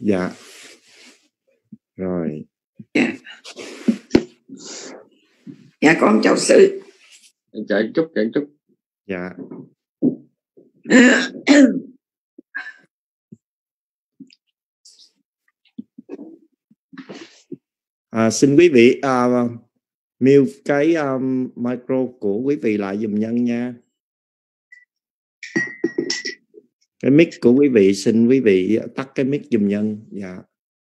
Dạ. Rồi. Dạ. Dạ con chào sư. Chào Trúc. Dạ. Xin quý vị mute cái micro của quý vị lại dùm Nhân nha. Cái mic của quý vị, xin quý vị tắt cái mic dùm Nhân. Dạ.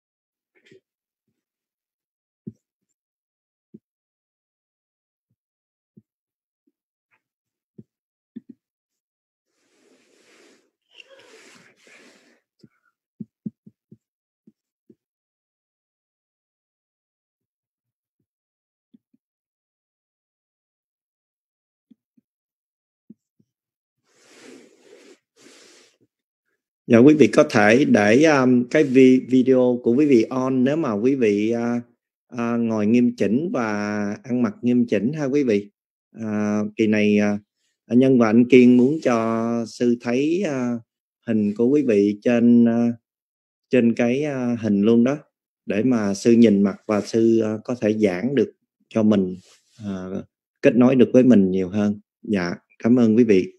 Dạ, quý vị có thể để cái video của quý vị on nếu mà quý vị ngồi nghiêm chỉnh và ăn mặc nghiêm chỉnh ha quý vị. Kỳ này Nhân và anh Kiên muốn cho sư thấy hình của quý vị trên cái hình luôn đó, để mà sư nhìn mặt và sư có thể giảng được cho mình, kết nối được với mình nhiều hơn. Dạ, cảm ơn quý vị.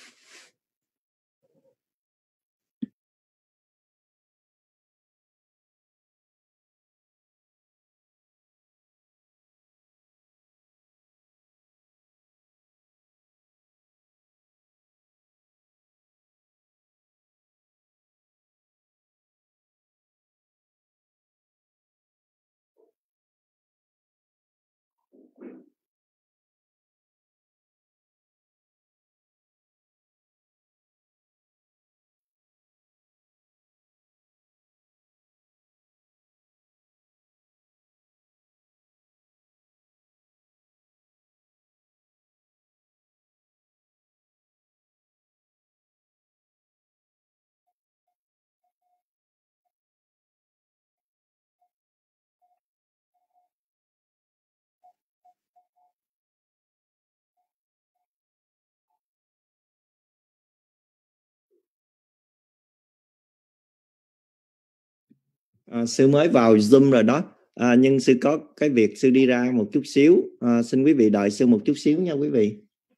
Sư mới vào Zoom rồi đó, nhưng sư có cái việc sư đi ra một chút xíu, xin quý vị đợi sư một chút xíu nha quý vị.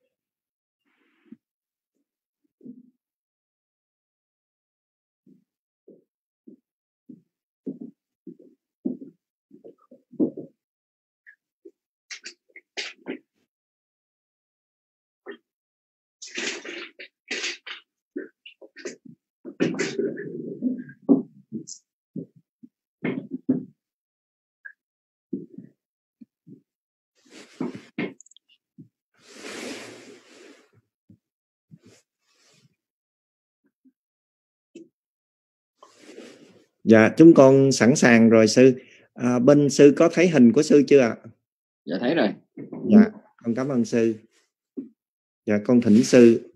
Dạ, chúng con sẵn sàng rồi sư. Bên sư có thấy hình của sư chưa ạ? Dạ thấy rồi. Dạ, con cảm ơn sư. Dạ, con thỉnh sư.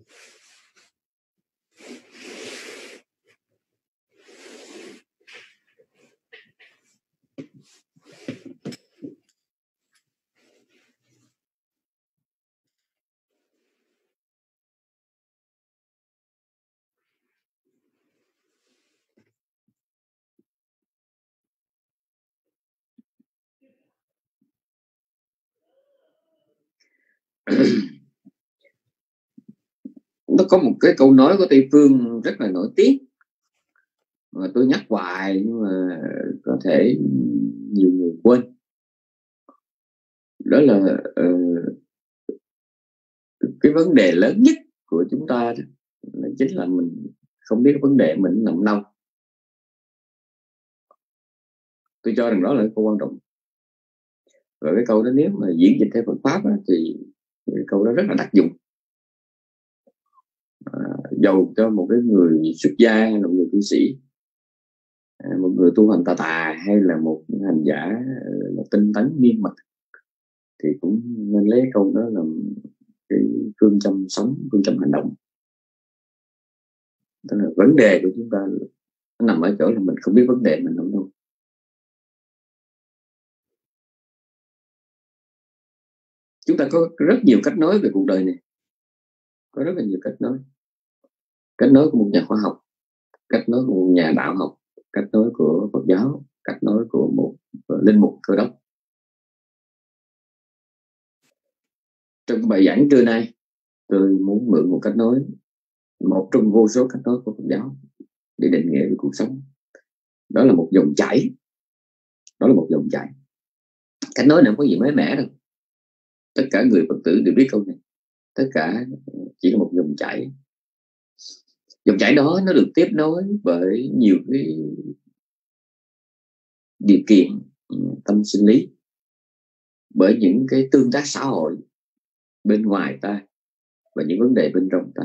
Nó có một cái câu nói của Tây Phương rất là nổi tiếng mà tôi nhắc hoài nhưng mà có thể nhiều người quên. Đó là cái vấn đề lớn nhất của chúng ta là chính là mình không biết vấn đề mình nằm đâu. Tôi cho rằng đó là câu quan trọng. Và cái câu đó nếu mà diễn dịch theo Phật pháp thì cái câu đó rất là đắc dụng. Dầu cho một cái người xuất gia, một người tu sĩ, một người tu hành tà hay là một hành giả là tinh tấn miên mật thì cũng nên lấy câu đó làm cái phương châm sống, phương châm hành động. Tức là vấn đề của chúng ta nó nằm ở chỗ là mình không biết vấn đề mình nằm đâu. Chúng ta có rất nhiều cách nói về cuộc đời này, có rất là nhiều cách nói. Cách nói của một nhà khoa học, cách nói của một nhà đạo học, cách nói của Phật giáo, cách nói của một linh mục Cơ Đốc. Trong bài giảng trưa nay, tôi muốn mượn một cách nói, một trong vô số cách nói của Phật giáo để định nghĩa về cuộc sống. Đó là một dòng chảy. Đó là một dòng chảy. Cách nói này không có gì mới mẻ đâu. Tất cả người Phật tử đều biết câu này. Tất cả chỉ là một dòng chảy. Dòng chảy đó nó được tiếp nối bởi nhiều cái điều kiện tâm sinh lý, bởi những cái tương tác xã hội bên ngoài ta và những vấn đề bên trong ta.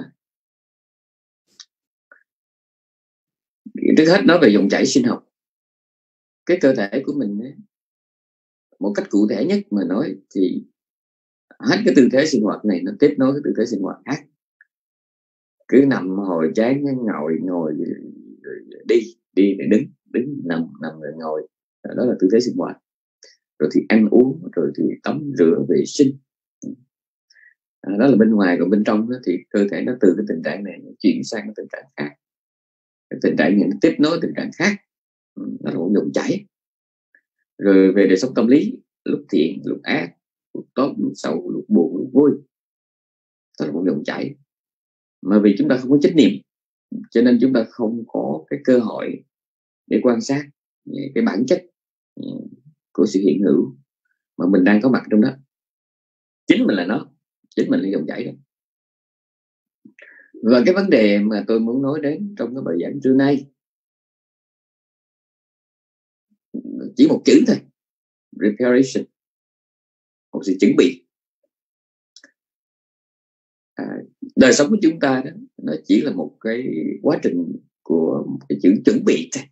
Trước hết nói về dòng chảy sinh học. Cái cơ thể của mình ấy, một cách cụ thể nhất mà nói thì hết cái tư thế sinh hoạt này nó tiếp nối cái tư thế sinh hoạt khác. Cứ nằm hồi chán ngồi đi đứng nằm rồi ngồi, đó là tư thế sinh hoạt. Rồi thì ăn uống, rồi thì tắm rửa vệ sinh, đó là bên ngoài. Còn bên trong đó thì cơ thể nó từ cái tình trạng này nó chuyển sang cái tình trạng khác. Cái tình trạng này nó tiếp nối tình trạng khác, nó là một dòng chảy. Rồi về đời sống tâm lý, lúc thiện lúc ác, lúc tốt lúc xấu, lúc buồn lúc vui, đó là một dòng chảy. Mà vì chúng ta không có chánh niệm, cho nên chúng ta không có cái cơ hội để quan sát cái bản chất của sự hiện hữu mà mình đang có mặt trong đó. Chính mình là nó, chính mình là dòng chảy đó. Và cái vấn đề mà tôi muốn nói đến trong cái bài giảng trưa nay chỉ một chữ thôi: preparation, một sự chuẩn bị. Đời sống của chúng ta đó, nó chỉ là một cái quá trình của một cái chữ chuẩn bị thôi.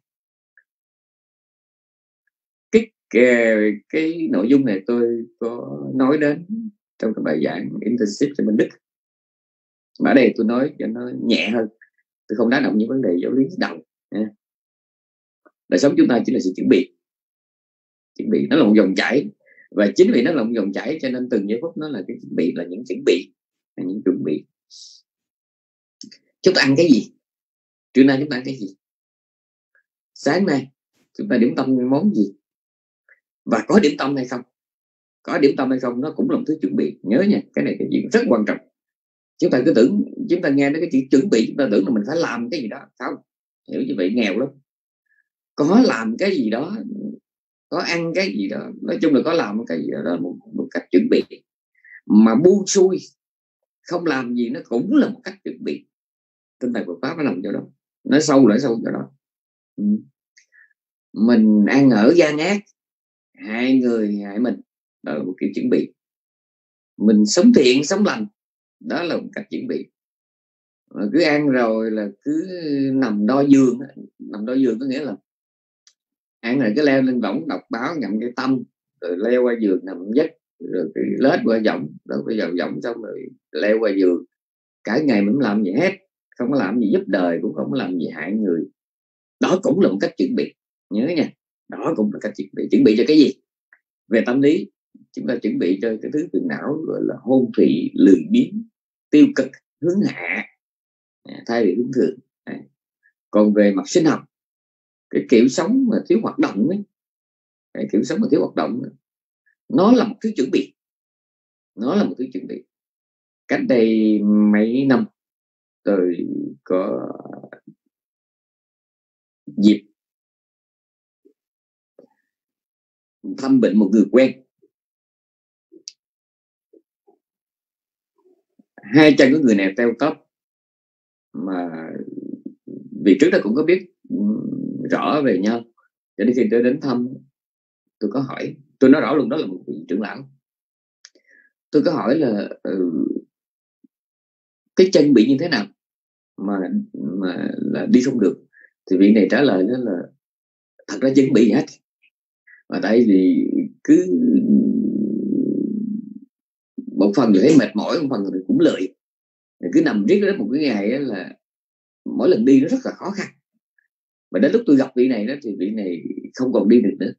Cái nội dung này tôi có nói đến trong cái bài giảng internship cho Minh Đức, mà ở đây tôi nói cho nó nhẹ hơn, tôi không đá động những vấn đề giáo lý đầu. Đời sống chúng ta chỉ là sự chuẩn bị. Chuẩn bị nó là một dòng chảy, và chính vì nó là một dòng chảy cho nên từng giây phút nó là cái chuẩn bị, là những chuẩn bị, là những chuẩn bị. Chúng ta ăn cái gì? Trưa nay chúng ta ăn cái gì? Sáng nay chúng ta điểm tâm món gì? Và có điểm tâm hay không? Có điểm tâm hay không nó cũng là một thứ chuẩn bị. Nhớ nha, cái này cái gì rất quan trọng. Chúng ta cứ tưởng, chúng ta nghe đến cái chữ chuẩn bị, chúng ta tưởng là mình phải làm cái gì đó. Không, hiểu như vậy nghèo lắm. Có làm cái gì đó, có ăn cái gì đó, nói chung là có làm cái gì đó, đó là một cách chuẩn bị. Mà buông xuôi không làm gì nó cũng là một cách chuẩn bị. Tinh thần Phật pháp nó nằm chỗ đó, nó sâu chỗ đó. Mình ăn ở gian ác, hại người hại mình, đó là một kiểu chuẩn bị. Mình sống thiện sống lành, đó là một cách chuẩn bị. Mà cứ ăn rồi là cứ nằm đo giường. Nằm đo giường có nghĩa là ăn rồi cứ leo lên võng đọc báo ngậm cái tâm, rồi leo qua giường nằm giấc, rồi lết qua võng, rồi bây giờ võng xong rồi leo qua giường. Cả ngày mình không làm gì hết, không có làm gì giúp đời, cũng không có làm gì hại người. Đó cũng là một cách chuẩn bị. Nhớ nha, đó cũng là cách chuẩn bị. Chuẩn bị cho cái gì? Về tâm lý, chúng ta chuẩn bị cho cái thứ phiền não gọi là hôn thủy, lười biếng, tiêu cực, hướng hạ thay vì hướng thượng. Còn về mặt sinh học, cái kiểu sống mà thiếu hoạt động ấy, cái kiểu sống mà thiếu hoạt động ấy, nó là một thứ chuẩn bị. Nó là một thứ chuẩn bị. Cách đây mấy năm tôi có dịp thăm bệnh một người quen. Hai chân của người này teo tóp, mà vì trước đó cũng có biết rõ về nhau, cho nên khi tôi đến thăm, tôi có hỏi, tôi nói rõ luôn đó là một vị trưởng lão. Tôi có hỏi là cái chân bị như thế nào mà là đi không được, thì vị này trả lời đó là thật ra chân bị gì hết, mà tại vì cứ một phần thì thấy mệt mỏi, một phần thì cũng lười, cứ nằm riết đến một cái ngày là mỗi lần đi nó rất là khó khăn. Và đến lúc tôi gặp vị này đó thì vị này không còn đi được nữa.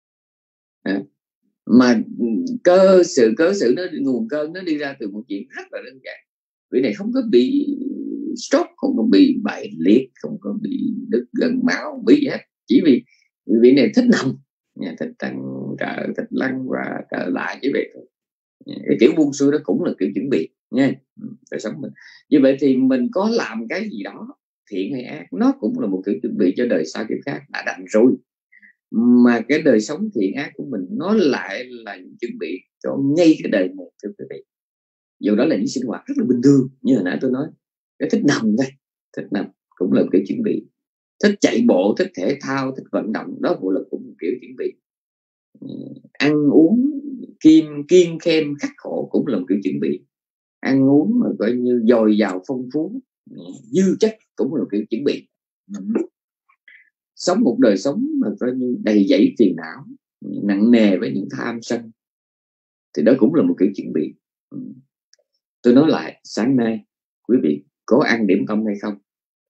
Mà cơ sự nó nguồn cơn nó đi ra từ một chuyện rất là đơn giản. Vị này không có bị stroke, không có bị bại liệt, không có bị đứt gần máu, bị gì hết, chỉ vì vị này thích nằm, thích trăng trở, thích lăn và trở lại như vậy thôi. Cái kiểu buông xuôi đó cũng là kiểu chuẩn bị nha, đời sống mình. Như vậy thì mình có làm cái gì đó thiện hay ác, nó cũng là một kiểu chuẩn bị cho đời sau kiếp khác đã đành rồi. Mà cái đời sống thiện ác của mình nó lại là những chuẩn bị cho ngay cái đời này, thưa quý vị. Dù đó là những sinh hoạt rất là bình thường, như hồi nãy tôi nói, cái thích nằm đây, thích nằm cũng là một kiểu chuẩn bị. Thích chạy bộ, thích thể thao, thích vận động, đó cũng là một kiểu chuẩn bị. Ăn uống kiêng khem khắc khổ cũng là một kiểu chuẩn bị. Ăn uống mà coi như dồi dào phong phú, dư chất cũng là một kiểu chuẩn bị. Sống một đời sống mà coi như đầy dẫy phiền não, nặng nề với những tham sân, thì đó cũng là một kiểu chuẩn bị. Tôi nói lại, sáng nay quý vị có ăn điểm tâm hay không?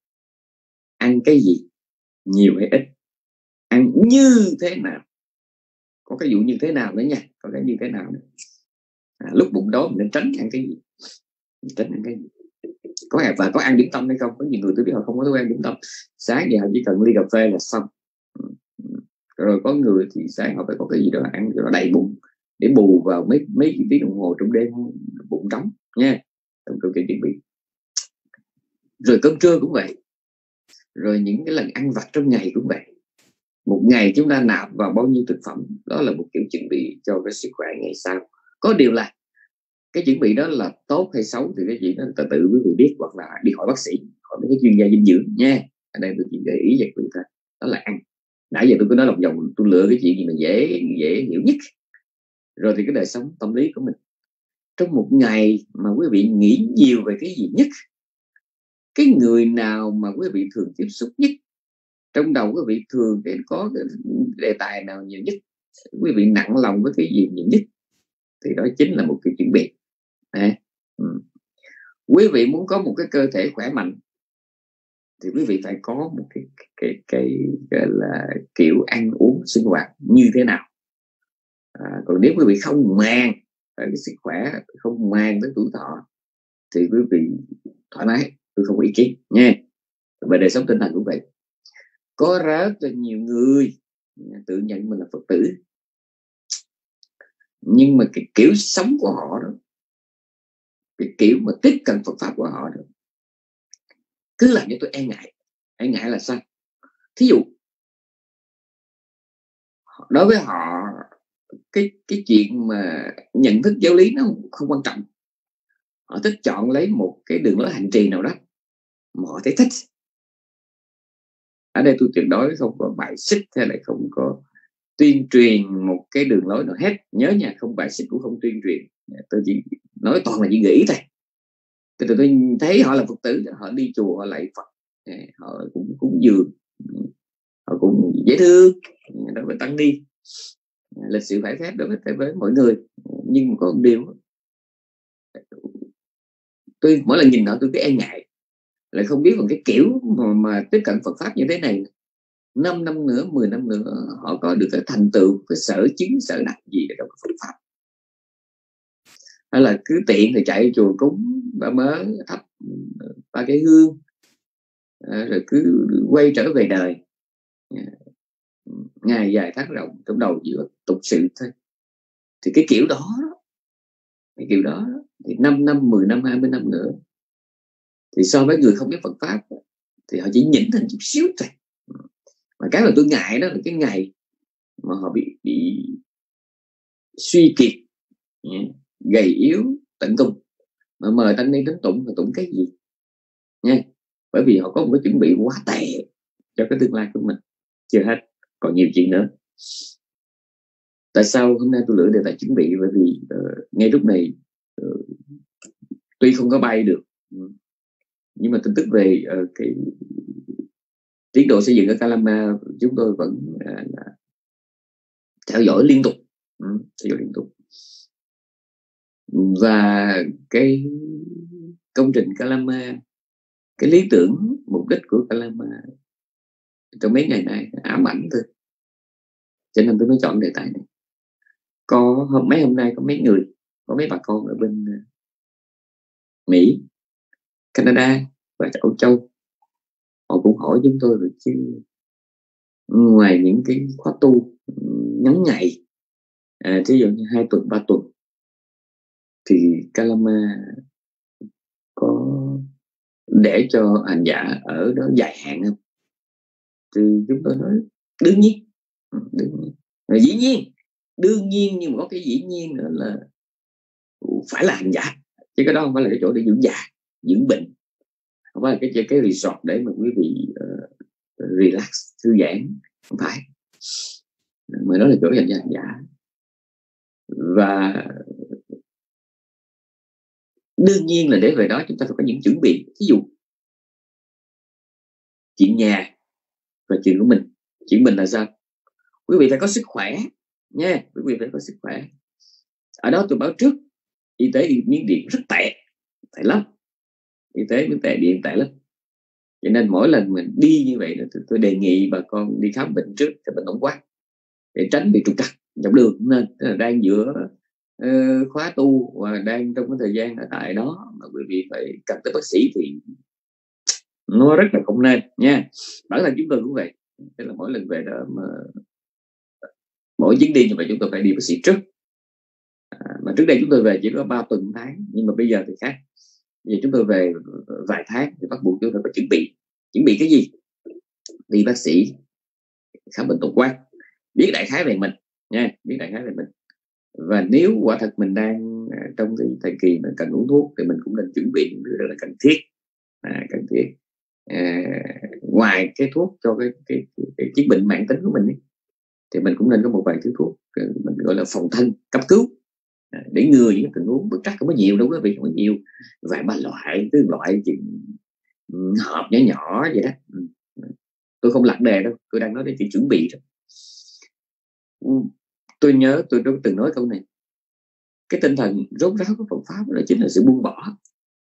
Ăn cái gì? Nhiều hay ít? Ăn như thế nào? Có cái dụ như thế nào nữa nha, có cái như thế nào nữa. Lúc bụng đói mình nên tránh ăn cái gì? Tránh ăn cái gì? Và có ăn điểm tâm hay không? Có nhiều người tôi biết họ không có thói quen điểm tâm. Sáng thì họ chỉ cần ly cà phê là xong. Rồi có người thì sáng họ phải có cái gì đó ăn cho nó đầy bụng để bù vào mấy tiếng đồng hồ trong đêm bụng trống nha. Trong cái chuẩn bị. Rồi cơm trưa cũng vậy. Rồi những cái lần ăn vặt trong ngày cũng vậy. Một ngày chúng ta nạp vào bao nhiêu thực phẩm, đó là một kiểu chuẩn bị cho cái sức khỏe ngày sau. Có điều là cái chuẩn bị đó là tốt hay xấu thì cái gì đó tự quý vị biết, hoặc là đi hỏi bác sĩ, hỏi mấy cái chuyên gia dinh dưỡng nha. Ở đây tôi chỉ gợi ý cho quý vị thôi, đó là ăn. Nãy giờ tôi cứ nói lòng vòng, tôi lựa cái chuyện gì mà dễ hiểu nhất. Rồi thì cái đời sống tâm lý của mình trong một ngày mà quý vị nghĩ nhiều về cái gì nhất, cái người nào mà quý vị thường tiếp xúc nhất, trong đầu quý vị thường có cái đề tài nào nhiều nhất, quý vị nặng lòng với cái gì nhiều nhất, thì đó chính là một cái chuẩn bị. Quý vị muốn có một cái cơ thể khỏe mạnh thì quý vị phải có một cái gọi là kiểu ăn uống sinh hoạt như thế nào. Còn nếu quý vị không màng cái sức khỏe, không màng tới tuổi thọ, thì quý vị thoải mái, tôi không có ý kiến nha. Về đời sống tinh thần cũng vậy. Có rất là nhiều người tự nhận mình là Phật tử, nhưng mà cái kiểu sống của họ đó, cái kiểu mà tiếp cận Phật pháp của họ đó, cứ làm cho tôi e ngại. E ngại là sao? Thí dụ đối với họ cái chuyện mà nhận thức giáo lý nó không quan trọng. Họ thích chọn lấy một cái đường lối hành trì nào đó mà họ thấy thích. Ở đây tôi tuyệt đối không có bài xích hay là không có tuyên truyền một cái đường lối nào hết. Nhớ nha, không bài xích cũng không tuyên truyền. Tôi chỉ nói toàn là những gợi ý thôi. Tôi thấy họ là Phật tử, họ đi chùa, họ lạy Phật, họ cũng cúng dường, họ cũng dễ thương đối với tăng ni, lịch sự phải phép đối với mọi người. Nhưng có một điều, tôi mỗi lần nhìn họ tôi cứ e ngại, lại không biết bằng cái kiểu mà tiếp cận Phật pháp như thế này, 5 năm nữa, 10 năm nữa họ có được cái thành tựu, cái sở chứng, sở đặc gì ở trong Phật pháp, hay là cứ tiện thì chạy chùa cúng ba mớ, thắp ba cái hương, rồi cứ quay trở về đời, ngày dài tháng rộng, trong đầu chỉ có tục sự thôi. Thì cái kiểu đó thì 5 năm, 10 năm, 20 năm nữa, thì so với người không biết Phật pháp thì họ chỉ nhỉnh thành chút xíu thôi. Mà cái mà tôi ngại đó là cái ngày mà họ bị suy kiệt, gầy yếu tận cùng, mà mời tăng ni đến tụng thì tụng cái gì nha. Bởi vì họ có một cái chuẩn bị quá tệ cho cái tương lai của mình. Chưa hết, còn nhiều chuyện nữa. Tại sao hôm nay tôi lựa đề tài chuẩn bị? Bởi vì ngay lúc này tuy không có bay được, nhưng mà tin tức về cái tiến độ xây dựng ở Calama chúng tôi vẫn là theo dõi liên tục, và cái công trình Calama, cái lý tưởng mục đích của Calama trong mấy ngày nay ám ảnh thôi, cho nên tôi mới chọn đề tài này. Có mấy hôm nay có mấy bà con ở bên Mỹ, Canada và Âu Châu, họ cũng hỏi chúng tôi rồi chứ ngoài những cái khóa tu ngắn ngày, thí dụ như 2 tuần 3 tuần, thì Kalama có để cho hành giả ở đó dài hạn không? Thì chúng tôi nói đương nhiên, dĩ nhiên, đương nhiên, nhưng mà có cái dĩ nhiên nữa là phải là hành giả, chứ cái đó không phải là cái chỗ để dưỡng già, dưỡng bệnh, không phải là cái resort để mà quý vị relax, thư giãn, không phải, mà đó là chỗ dành cho hành giả. Và đương nhiên là để về đó chúng ta phải có những chuẩn bị. Ví dụ chuyện nhà và chuyện của mình. Chuyện mình là sao? Quý vị phải có sức khỏe nha, quý vị phải có sức khỏe. Ở đó tôi báo trước, y tế Miến Điện rất tệ lắm, y tế Miến Điện tệ lắm. Cho nên mỗi lần mình đi như vậy, tôi đề nghị bà con đi khám bệnh trước thì bệnh tổng quát, để tránh bị trục trặc dọc đường. Nên là đang giữa khóa tu và đang trong cái thời gian ở tại đó mà quý vị phải cần tới bác sĩ thì nó rất là không nên nha. Bản thân chúng tôi cũng vậy, tức là mỗi lần về đó mà mỗi chuyến đi như vậy chúng tôi phải đi bác sĩ trước. Mà trước đây chúng tôi về chỉ có 3 tuần tháng, nhưng mà bây giờ thì khác. Bây giờ chúng tôi về vài tháng thì bắt buộc chúng tôi phải chuẩn bị cái gì? Đi bác sĩ, khám bệnh tổng quát, biết đại khái về mình nha, biết đại khái về mình. Và nếu quả thật mình đang trong cái thời kỳ mà cần uống thuốc thì mình cũng nên chuẩn bị những thứ rất là cần thiết. Ngoài cái thuốc cho cái chứng bệnh mãn tính của mình ấy, thì mình cũng nên có một vài thứ thuốc mình gọi là phòng thân cấp cứu, để ngừa những tình huống bất trắc. Không có nhiều đâu quý vị, không có nhiều, vài ba loại, thứ loại hộp nhỏ nhỏ vậy đó. Tôi không lạc đề đâu, tôi đang nói đến chuyện chuẩn bị thôi. Tôi nhớ tôi từng nói câu này, cái tinh thần rốt ráo của Phật pháp đó chính là sự buông bỏ.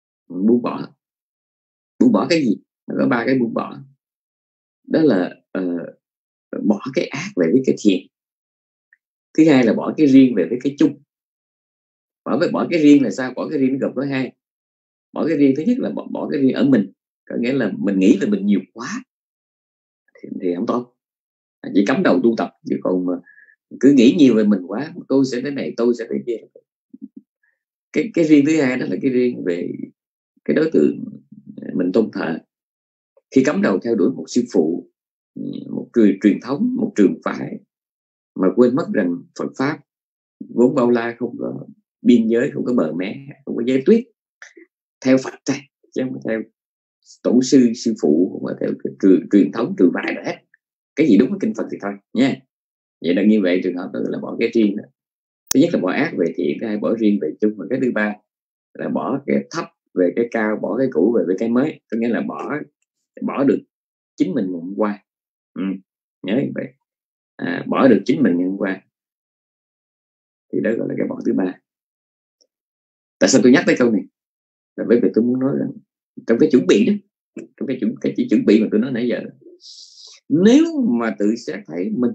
Buông bỏ cái gì? Nó có 3 cái buông bỏ. Đó là bỏ cái ác về với cái thiện. Thứ hai là bỏ cái riêng về với cái chung. Bỏ cái riêng là sao? Bỏ cái riêng nó gồm có 2. Bỏ cái riêng thứ nhất là bỏ cái riêng ở mình, có nghĩa là mình nghĩ là mình nhiều quá thì không tốt, chỉ cắm đầu tu tập. Chứ còn mà cứ nghĩ nhiều về mình quá, tôi sẽ thế này, tôi sẽ thế kia. Cái riêng thứ hai đó là cái riêng về cái đối tượng mình tôn thờ. Khi cắm đầu theo đuổi một sư phụ, một truyền thống, một trường phái, mà quên mất rằng Phật pháp vốn bao la, không có biên giới, không có bờ mé, không có giới tuyết. Theo Phật này, chứ không theo tổ sư phụ, không có theo cái truyền thống trường phái đó hết. Cái gì đúng với kinh Phật thì thôi nha. Vậy là như vậy, trường hợp đó là bỏ cái riêng đó. Thứ nhất là bỏ ác về thiện, thứ hai bỏ riêng về chung, và cái thứ ba là bỏ cái thấp về cái cao, bỏ cái cũ về với cái mới. Có nghĩa là bỏ được chính mình ngày hôm qua. Nhớ như vậy. Bỏ được chính mình ngày hôm qua thì đó gọi là cái bỏ thứ ba. Tại sao tôi nhắc tới câu này? Là bởi vì tôi muốn nói rằng trong cái chuẩn bị đó, trong cái chuẩn bị mà tôi nói nãy giờ, nếu mà tự xét thấy mình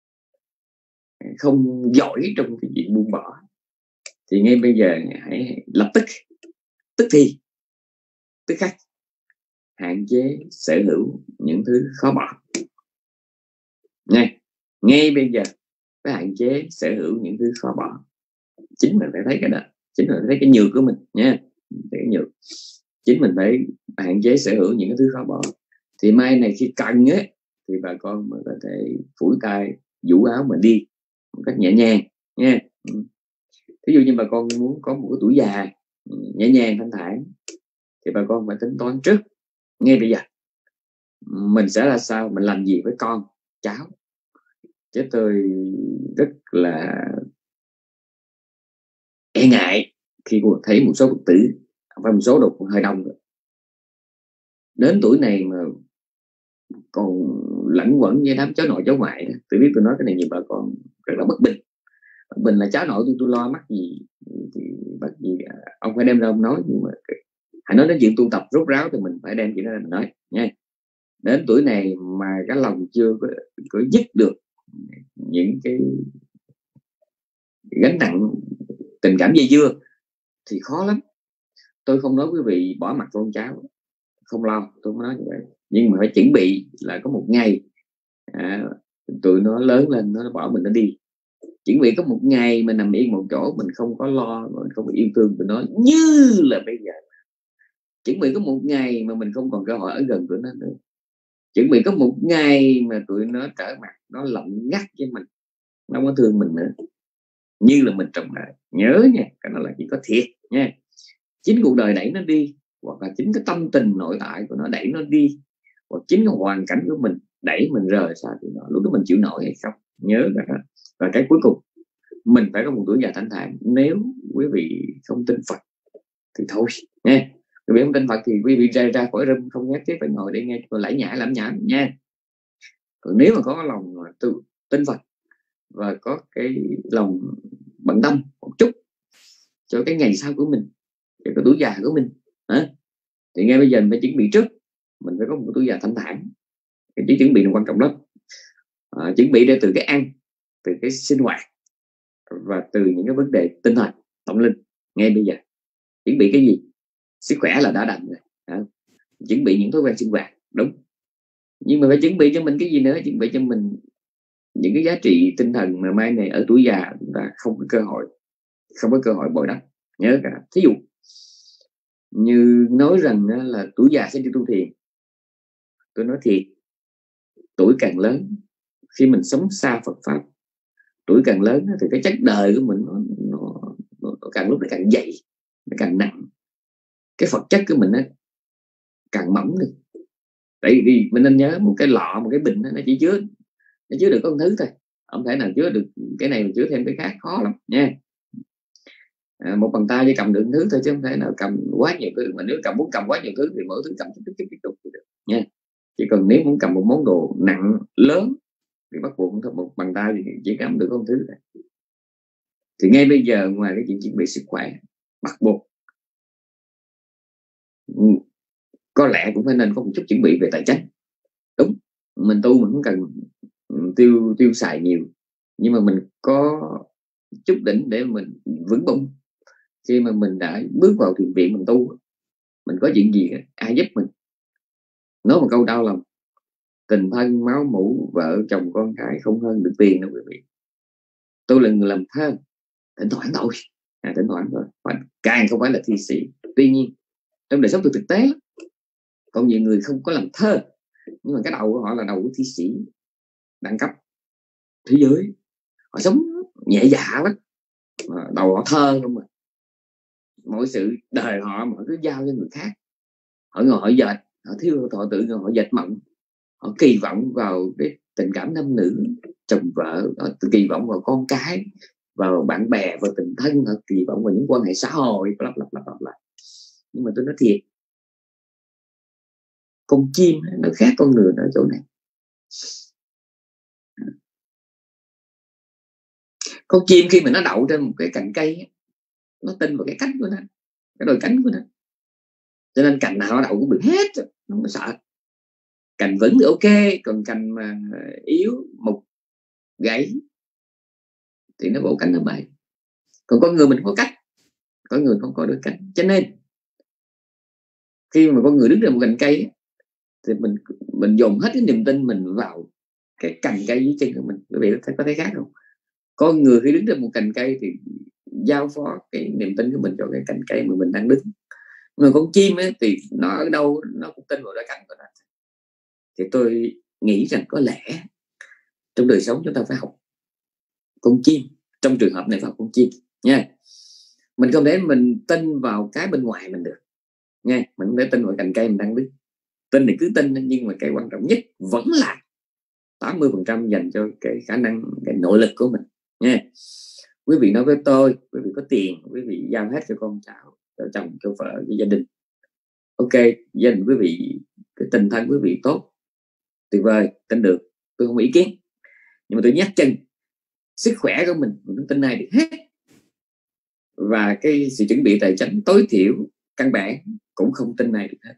không giỏi trong cái chuyện buông bỏ, thì ngay bây giờ hãy lập tức khắc hạn chế sở hữu những thứ khó bỏ. Ngay bây giờ phải hạn chế sở hữu những thứ khó bỏ. Chính mình phải thấy cái đó, chính mình phải thấy cái nhược của mình nha, cái nhược. Chính mình phải hạn chế sở hữu những cái thứ khó bỏ. Thì mai này khi cần ấy, thì bà con mới có thể phủi tay, vũ áo mà đi một cách nhẹ nhàng nha. Ví dụ như bà con muốn có một cái tuổi già nhẹ nhàng thanh thản, thì bà con phải tính toán trước ngay bây giờ mình sẽ là sao, mình làm gì với con cháu. Chứ tôi rất là e ngại khi thấy một số Phật tử, không phải một số đâu, hơi đông rồi, đến tuổi này mà còn lẫn quẩn với đám cháu nội cháu ngoại đó. Tôi biết tôi nói cái này nhiều bà con rất là bất bình là cháu nội tôi lo mắc gì thì bắt gì ông phải đem ra ông nói. Nhưng mà hãy nói đến chuyện tu tập rốt ráo thì mình phải đem chuyện đó ra mình nói nha. Đến tuổi này mà cái lòng chưa có dứt được những cái gánh nặng tình cảm dây dưa thì khó lắm. Tôi không nói quý vị bỏ mặt con cháu, không lo, tôi không nói như vậy. Nhưng mà phải chuẩn bị là có một ngày tụi nó lớn lên nó bỏ mình nó đi. Chuẩn bị có một ngày mình nằm yên một chỗ, mình không có lo, mình không có yêu thương tụi nó như là bây giờ. Chuẩn bị có một ngày mà mình không còn cơ hội ở gần tụi nó nữa. Chuẩn bị có một ngày mà tụi nó trở mặt, nó lạnh ngắt với mình, nó không có thương mình nữa như là mình trong đời. Nhớ nha, cái đó là chỉ có thiệt nha. Chính cuộc đời đẩy nó đi, hoặc là chính cái tâm tình nội tại của nó đẩy nó đi, hoặc chính cái hoàn cảnh của mình đẩy mình rời xa tụi nó. Lúc đó mình chịu nổi hay không? Nhớ cái đó. Và cái cuối cùng, mình phải có một tuổi già thanh thản. Nếu quý vị không tin Phật thì thôi nha. Quý vị không tin Phật thì quý vị ra khỏi room, không nhất thiết phải ngồi để nghe lải nhải làm nhảm nha. Còn nếu mà có lòng tin Phật và có cái lòng bận tâm một chút cho cái ngày sau của mình, cho cái tuổi già của mình, thì ngay bây giờ mình phải chuẩn bị trước. Mình phải có một tuổi già thanh thản. Cái chuẩn bị là quan trọng lắm. Chuẩn bị để từ cái ăn, từ cái sinh hoạt và từ những cái vấn đề tinh thần, tâm linh. Ngay bây giờ chuẩn bị cái gì? Sức khỏe là đã đành rồi. Chuẩn bị những thói quen sinh hoạt đúng, nhưng mà phải chuẩn bị cho mình cái gì nữa? Chuẩn bị cho mình những cái giá trị tinh thần mà mai này ở tuổi già chúng ta không có cơ hội bồi đắp. Nhớ cả. Thí dụ như nói rằng là tuổi già sẽ đi tu thiền, tôi nói thiệt, tuổi càng lớn, khi mình sống xa Phật pháp, tuổi càng lớn thì cái chất đời của mình nó càng lúc nó càng dày, nó càng nặng. Cái vật chất của mình nó càng mỏng đi. Tại vì mình nên nhớ, một cái lọ, một cái bình nó chỉ chứa được có một thứ thôi, không thể nào chứa được cái này mà chứa thêm cái khác, khó lắm nha. Một bàn tay chỉ cầm được thứ thôi, chứ không thể nào cầm quá nhiều thứ. Mà nếu muốn cầm quá nhiều thứ thì mỗi thứ cầm tiếp tục được nha. Chỉ cần nếu muốn cầm một món đồ nặng lớn thì bắt buộc một bàn tay thì chỉ cầm được có một thứ thôi. Thì ngay bây giờ, ngoài cái chuyện chuẩn bị sức khỏe, bắt buộc có lẽ cũng phải nên có một chút chuẩn bị về tài chính. Đúng, mình tu mình không cần tiêu xài nhiều, nhưng mà mình có chút đỉnh để mình vững bụng. Khi mà mình đã bước vào thiền viện mình tu, mình có chuyện gì ai giúp mình. Nói một câu đau lòng, tình thân máu mủ, vợ chồng con cái không hơn được tiền đâu quý vị. Tôi là người làm thơ, thỉnh thoảng thôi, thỉnh thoảng thôi, càng không phải là thi sĩ. Tuy nhiên trong đời sống tôi thực tế lắm. Còn nhiều người không có làm thơ, nhưng mà cái đầu của họ là đầu của thi sĩ đẳng cấp thế giới. Họ sống nhẹ dạ lắm, đầu họ thơ không mà. Mọi sự đời họ mà cứ giao cho người khác. Họ ngồi họ dệt, họ thiếu họ tự họ dệt mộng. Họ kỳ vọng vào cái tình cảm nam nữ, chồng vợ, họ kỳ vọng vào con cái, vào bạn bè, vào tình thân, họ kỳ vọng vào những quan hệ xã hội, lặp lại. Nhưng mà tôi nói thiệt, con chim nó khác con người ở chỗ này. Con chim khi mà nó đậu trên một cái cành cây, nó tin vào cái cánh của nó, cái đôi cánh của nó, cho nên cành nào nó đậu cũng được hết, nó không sợ. Cành vững thì ok, còn cành mà yếu, mục, gãy thì nó vỗ cánh nó bay. Còn con người mình không có cách, con người không có đôi cánh, cho nên khi mà con người đứng trên một cành cây thì mình dồn hết cái niềm tin mình vào cái cành cây dưới chân của mình. Quý vị có thấy khác không? Con người khi đứng trên một cành cây thì giao phó cái niềm tin của mình cho cái cành cây mà mình đang đứng. Nhưng mà con chim ấy, thì nó ở đâu nó cũng tin vào đôi cánh của nó. Thì tôi nghĩ rằng có lẽ trong đời sống chúng ta phải học con chim. Trong trường hợp này phải học con chim nha. Mình không thể mình tin vào cái bên ngoài mình được nha. Mình không thể tin vào cành cây mình đang đứng. Tin thì cứ tin, nhưng mà cái quan trọng nhất vẫn là 80% dành cho cái khả năng, cái nội lực của mình nha. Quý vị nói với tôi, quý vị có tiền, quý vị giao hết cho con cháu, cho chồng, cho vợ, cho gia đình. Ok, gia đình quý vị, cái tinh thần quý vị tốt, tuyệt vời, tin được, tôi không ý kiến. Nhưng mà tôi nhắc chân, sức khỏe của mình không tin này được hết. Và cái sự chuẩn bị tài chính tối thiểu căn bản cũng không tin này được hết.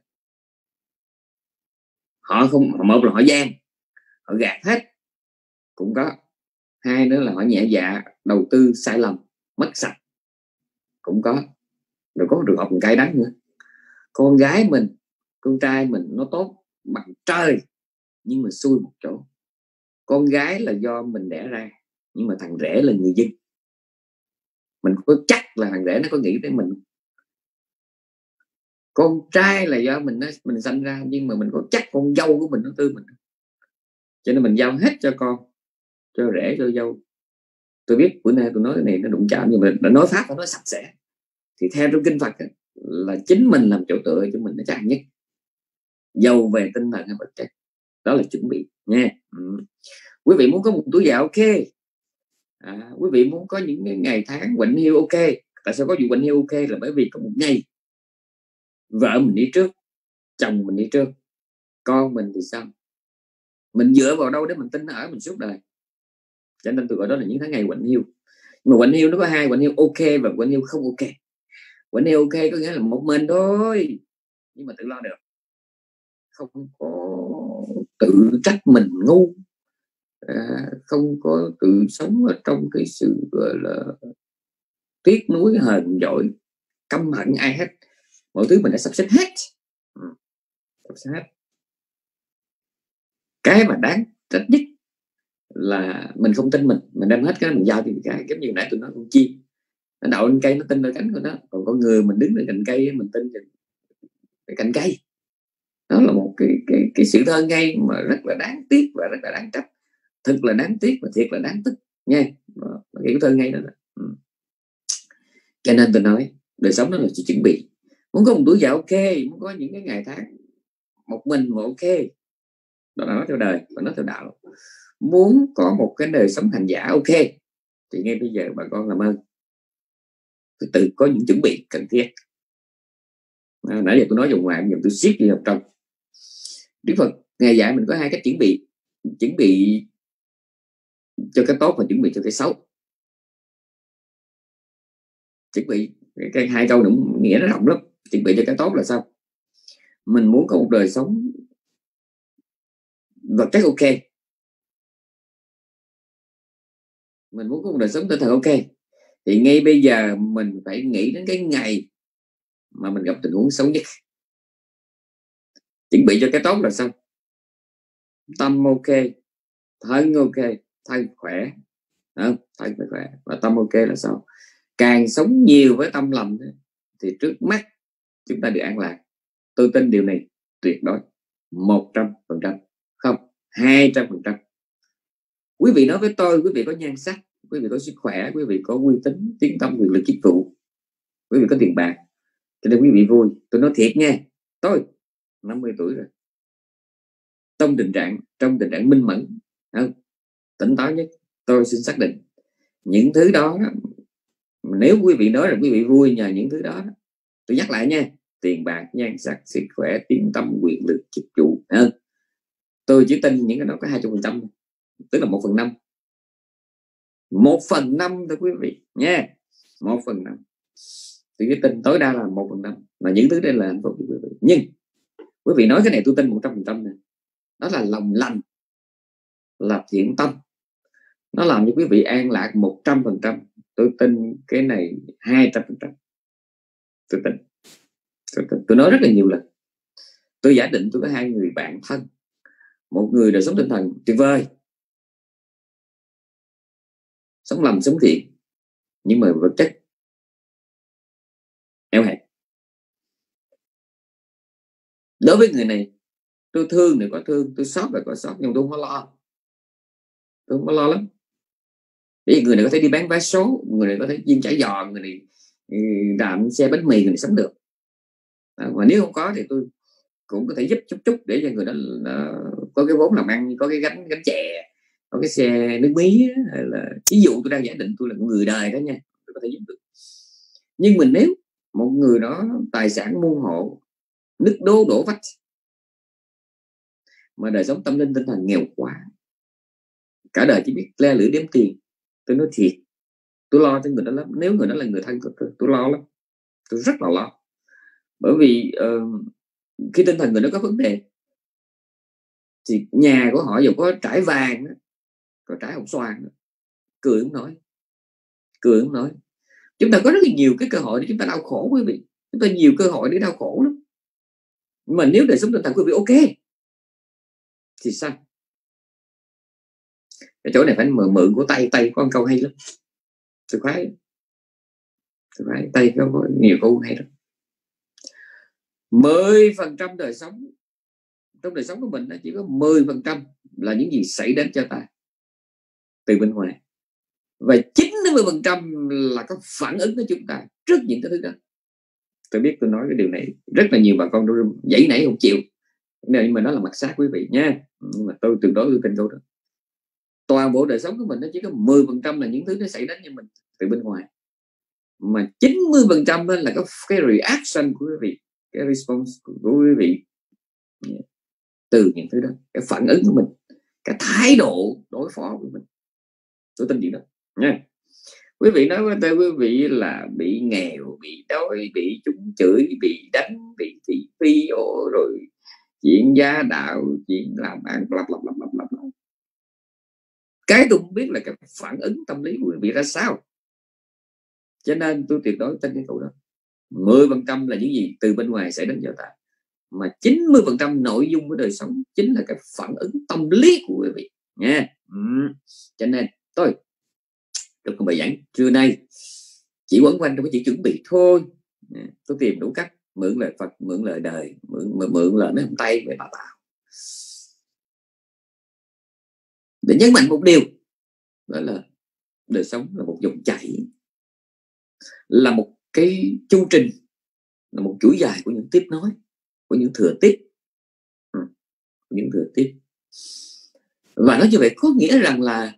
Họ không, một là họ gian, họ gạt hết cũng có. Hai nữa là họ nhẹ dạ đầu tư sai lầm, mất sạch cũng có. Rồi có trường hợp một cay đắng nữa, con gái mình, con trai mình nó tốt bằng trời, nhưng mà xui một chỗ, Con gái là do mình đẻ ra, nhưng mà thằng rể là người dân. Mình có chắc là thằng rể nó có nghĩ tới mình. Con trai là do mình sanh ra, nhưng mà mình có chắc con dâu của mình nó thương mình. Cho nên mình giao hết cho con, cho rể, cho dâu. Tôi biết bữa nay tôi nói cái này nó đụng chạm, nhưng mà đã nói pháp, phải nói sạch sẽ. Thì theo trong kinh Phật là chính mình làm chỗ tựa cho mình nó chắc nhất, giàu về tinh thần hay vật chất. Đó là chuẩn bị nha. Quý vị muốn có một tuổi già ok, quý vị muốn có những ngày tháng quạnh hiu ok. Tại sao có vụ quạnh hiu ok? Là bởi vì có một ngày vợ mình đi trước, chồng mình đi trước, con mình thì sao? Mình dựa vào đâu để mình tin nó ở mình suốt đời? Cho nên tôi gọi đó là những tháng ngày quạnh hiu. Mà quạnh hiu nó có hai: quạnh hiu ok và quạnh hiu không ok. Quạnh hiu ok có nghĩa là một mình thôi, nhưng mà tự lo được, không có tự trách mình ngu, không có tự sống ở trong cái sự gọi là tiếc nuối, hờn dỗi, căm hận ai hết. Mọi thứ mình đã sắp xếp hết. Cái mà đáng trách nhất là mình không tin mình đem hết cái mình giao cho người khác. Giống như nãy tôi nói con chim nó đậu lên cây, nó tin nơi cánh của nó. Còn con người mình đứng lên cành cây, mình tin cái cành cây. Đó là một cái sự thơ ngây mà rất là đáng tiếc và rất là đáng trách. Thật là đáng tiếc và thiệt là đáng tức nha. Cái thơ ngây đó là. Cho nên tôi nói đời sống đó là sự chuẩn bị. Muốn có một tuổi già ok, muốn có những cái ngày tháng một mình mà ok, đó là nói theo đời và nói theo đạo. Muốn có một cái đời sống hành giả ok, thì ngay bây giờ bà con làm ơn tôi tự có những chuẩn bị cần thiết. Nãy giờ tôi nói vào ngoài, bây giờ tôi siết đi vào trong. Đức Phật Ngài dạy mình có hai cách chuẩn bị: chuẩn bị cho cái tốt và chuẩn bị cho cái xấu. Chuẩn bị cái hai câu nữa nghĩa nó rộng lắm. Chuẩn bị cho cái tốt là sao? Mình muốn có một đời sống vật chất ok, mình muốn có một đời sống tinh thần ok, thì ngay bây giờ mình phải nghĩ đến cái ngày mà mình gặp tình huống xấu nhất. Chuẩn bị cho cái tốt là sao? Tâm ok, thân ok, thân khỏe, thân phải khỏe, và tâm ok là sao? Càng sống nhiều với tâm lành thì trước mắt chúng ta được an lạc. Tôi tin điều này tuyệt đối 100%, không 200%. Quý vị nói với tôi, quý vị có nhan sắc, quý vị có sức khỏe, quý vị có uy tín, tiếng tăm, quyền lực, chức vụ, quý vị có tiền bạc, cho nên quý vị vui. Tôi nói thiệt nha, tôi 50 tuổi rồi, trong tình trạng minh mẫn, tỉnh táo nhất, tôi xin xác định những thứ đó, nếu quý vị nói rằng quý vị vui nhờ những thứ đó, tôi nhắc lại nha: tiền bạc, nhan sắc, sức khỏe, tiếng tăm, quyền lực, chức vụ, tôi chỉ tin những cái đó có 20%, tức là 1/5. 1/5 thôi quý vị nha, 1/5. Tôi chỉ tin tối đa là 1/5 mà những thứ đây là hạnh phúc của quý vị. Nhưng quý vị nói cái này tôi tin 100% này. Đó là lòng lành, là thiện tâm, nó làm cho quý vị an lạc 100%. Tôi tin cái này 200%. Tôi tin. Tôi nói rất là nhiều lần. Tôi giả định tôi có hai người bạn thân, một người đời sống tinh thần tuyệt vời, sống lành sống thiện, nhưng mà vật chất eo hẹp. Đối với người này, tôi thương thì có thương, tôi xót là có xót, nhưng tôi không có lo. Tôi không có lo lắm. Vì người này có thể đi bán vé số, người này có thể chiên chả giò, người này làm xe bánh mì, người này sống được. Mà nếu không có thì tôi cũng có thể giúp chút để cho người đó có cái vốn làm ăn, có cái gánh chè, có cái xe nước mía, hay là ví dụ tôi đang giả định tôi là một người đời đó nha, tôi có thể giúp được. Nhưng mình nếu một người đó tài sản muôn hộ, nứt đổ vách, mà đời sống tâm linh tinh thần nghèo quá, cả đời chỉ biết le lưỡi đếm tiền, tôi nói thiệt, tôi lo cho người đó lắm. Nếu người đó là người thân của tôi lo lắm, tôi rất là lo. Bởi vì khi tinh thần người đó có vấn đề thì nhà của họ dù có trải vàng, có trải hồng xoàn, cười không nói. Chúng ta có rất là nhiều cái cơ hội để chúng ta đau khổ quý vị. Chúng ta nhiều cơ hội để đau khổ lắm. Mà nếu đời sống tinh thần quý vị ok thì sao? Cái chỗ này phải mượn của Tây có một câu hay lắm, tôi khoái Tây có nhiều câu hay lắm. 10% đời sống, trong đời sống của mình chỉ có 10% là những gì xảy đến cho ta từ bên ngoài, và 90% là có phản ứng của chúng ta trước những cái thứ đó. Tôi biết tôi nói cái điều này rất là nhiều bà con dãy nảy không chịu, nhưng mà nó là mặt sát quý vị nha. Nhưng mà tôi tuyệt đối tôi tin câu đó. Toàn bộ đời sống của mình nó chỉ có 10% là những thứ nó xảy đến cho mình từ bên ngoài, mà 90% là cái reaction của quý vị, cái response của quý vị từ những thứ đó, cái phản ứng của mình, cái thái độ đối phó của mình. Tôi tin gì đó nha. Quý vị nói với tôi, quý vị là bị nghèo, bị đói, bị chúng chửi, bị đánh, bị thị phi, rồi chuyện gia đạo, chuyện làm ăn, bla bla bla bla bla. Cái tôi không biết là cái phản ứng tâm lý của quý vị ra sao, cho nên tôi tuyệt đối tin cái câu đó. 10% là những gì từ bên ngoài xảy đến cho ta, mà 90% nội dung của đời sống chính là cái phản ứng tâm lý của quý vị nha. Cho nên tôi trong bài giảng trưa nay chỉ quấn quanh trong cái chuyện chuẩn bị thôi. Tôi tìm đủ cách mượn lời Phật, mượn lời đời, mượn lời mấy ông Tây về bà Tào để nhấn mạnh một điều, đó là đời sống là một dòng chảy, là một cái chu trình, là một chuỗi dài của những tiếp nối, của những thừa tiếp, những thừa tiếp. Và nói như vậy có nghĩa rằng là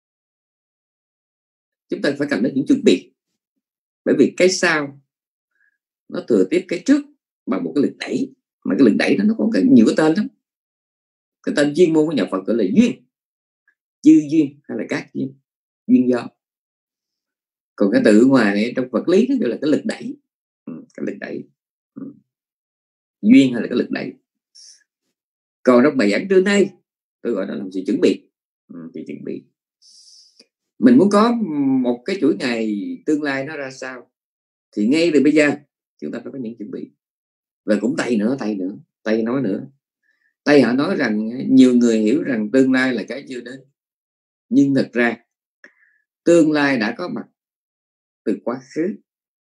chúng ta phải cần đến những chuẩn bị, bởi vì cái sau nó thừa tiếp cái trước bằng một cái lực đẩy, mà cái lực đẩy đó nó có nhiều cái tên lắm. Cái tên chuyên môn của nhà Phật gọi là duyên, dư duyên hay là các duyên, duyên do. Còn cái từ ngoài này trong vật lý nó gọi là cái lực đẩy, cái lực đẩy, duyên hay là cái lực đẩy. Còn trong bài giảng trưa nay tôi gọi nó là sự chuẩn bị. Sự chuẩn bị, mình muốn có một cái chuỗi ngày tương lai nó ra sao thì ngay từ bây giờ chúng ta phải có những chuẩn bị. Và cũng Tây nói nữa, Tây họ nói rằng nhiều người hiểu rằng tương lai là cái chưa đến, nhưng thật ra tương lai đã có mặt từ quá khứ.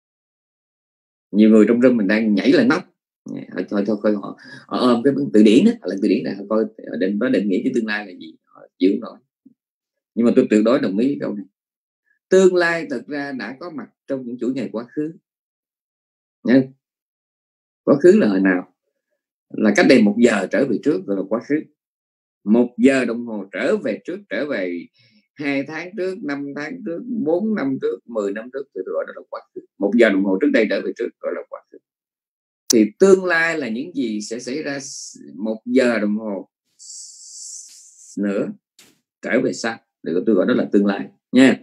Nhiều người trong room mình đang nhảy lên nóc, thôi họ ôm cái từ điển đó, là từ điển này họ coi định nghĩa cái tương lai là gì, họ chịu nổi. Nhưng mà tôi tuyệt đối đồng ý câu này, tương lai thật ra đã có mặt trong những chuỗi ngày quá khứ nha. Quá khứ là hồi nào? Là cách đây 1 giờ trở về trước gọi là quá khứ. 1 giờ đồng hồ trở về trước, trở về 2 tháng trước, 5 tháng trước, 4 năm trước, 10 năm trước thì tôi gọi đó là quá khứ. 1 giờ đồng hồ trước đây trở về trước gọi là quá khứ. Thì tương lai là những gì sẽ xảy ra 1 giờ đồng hồ nữa trở về sau, được tôi gọi đó là tương lai nha.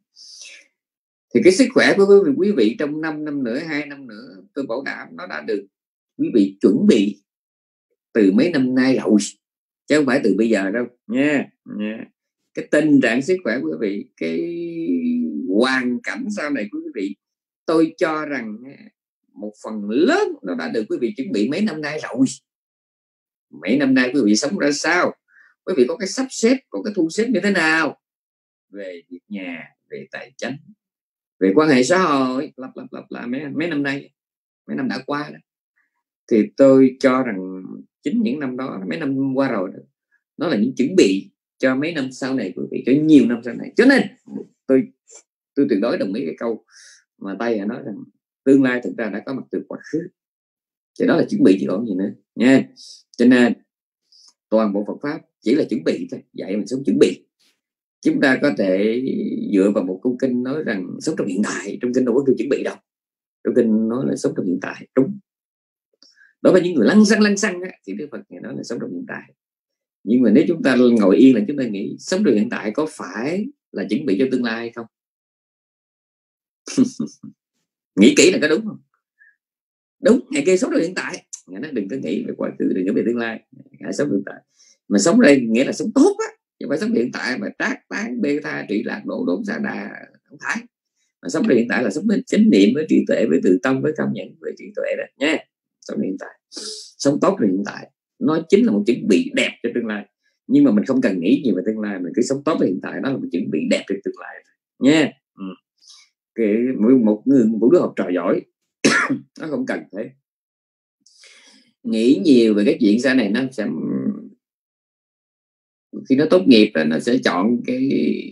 Thì cái sức khỏe của quý vị trong 5 năm nữa, 2 năm nữa, tôi bảo đảm nó đã được quý vị chuẩn bị từ mấy năm nay rồi, chứ không phải từ bây giờ đâu nha. Cái tình trạng sức khỏe của quý vị, cái hoàn cảnh sau này của quý vị, tôi cho rằng một phần lớn nó đã được quý vị chuẩn bị mấy năm nay rồi. Mấy năm nay quý vị sống ra sao, quý vị có cái sắp xếp, có cái thu xếp như thế nào về việc nhà, về tài chính, về quan hệ xã hội, lặp mấy năm nay, mấy năm đã qua đó. Thì tôi cho rằng chính những năm đó, mấy năm qua rồi đó, nó là những chuẩn bị cho mấy năm sau này, quý vị, cho nhiều năm sau này. Cho nên tôi tuyệt đối đồng ý cái câu mà Tây nói rằng tương lai thực ra đã có mặt từ quá khứ, thì đó là chuẩn bị chứ còn gì nữa nha. Cho nên toàn bộ Phật pháp chỉ là chuẩn bị thôi, dạy mình sống chuẩn bị. Chúng ta có thể dựa vào một câu kinh nói rằng sống trong hiện tại, trong kinh đâu có chuẩn bị đâu, trong kinh nói là sống trong hiện tại, đúng. Đối với những người lăng xăng thì Đức Phật này nói là sống trong hiện tại. Nhưng mà nếu chúng ta ngồi yên là chúng ta nghĩ sống trong hiện tại có phải là chuẩn bị cho tương lai hay không? Nghĩ kỹ là có đúng không? Đúng, ngày kia sống trong hiện tại, ngày nó đừng có nghĩ về quá khứ, đừng nghĩ về tương lai, hãy sống hiện tại. Mà sống đây nghĩa là sống tốt á, chứ phải sống hiện tại mà trác tán bê tha trị lạc độ đốn sa đà không phải. Mà sống hiện tại là sống với chánh niệm, với trí tuệ, với từ tâm, với cảm nhận, với trí tuệ đó nha. Sống hiện tại, sống tốt hiện tại, nó chính là một chuẩn bị đẹp cho tương lai. Nhưng mà mình không cần nghĩ nhiều về tương lai, mình cứ sống tốt về hiện tại, đó là một chuẩn bị đẹp cho tương lai nha. Một đứa học trò giỏi nó không cần phải nghĩ nhiều về cái chuyện sau này, nó sẽ khi nó tốt nghiệp là nó sẽ chọn cái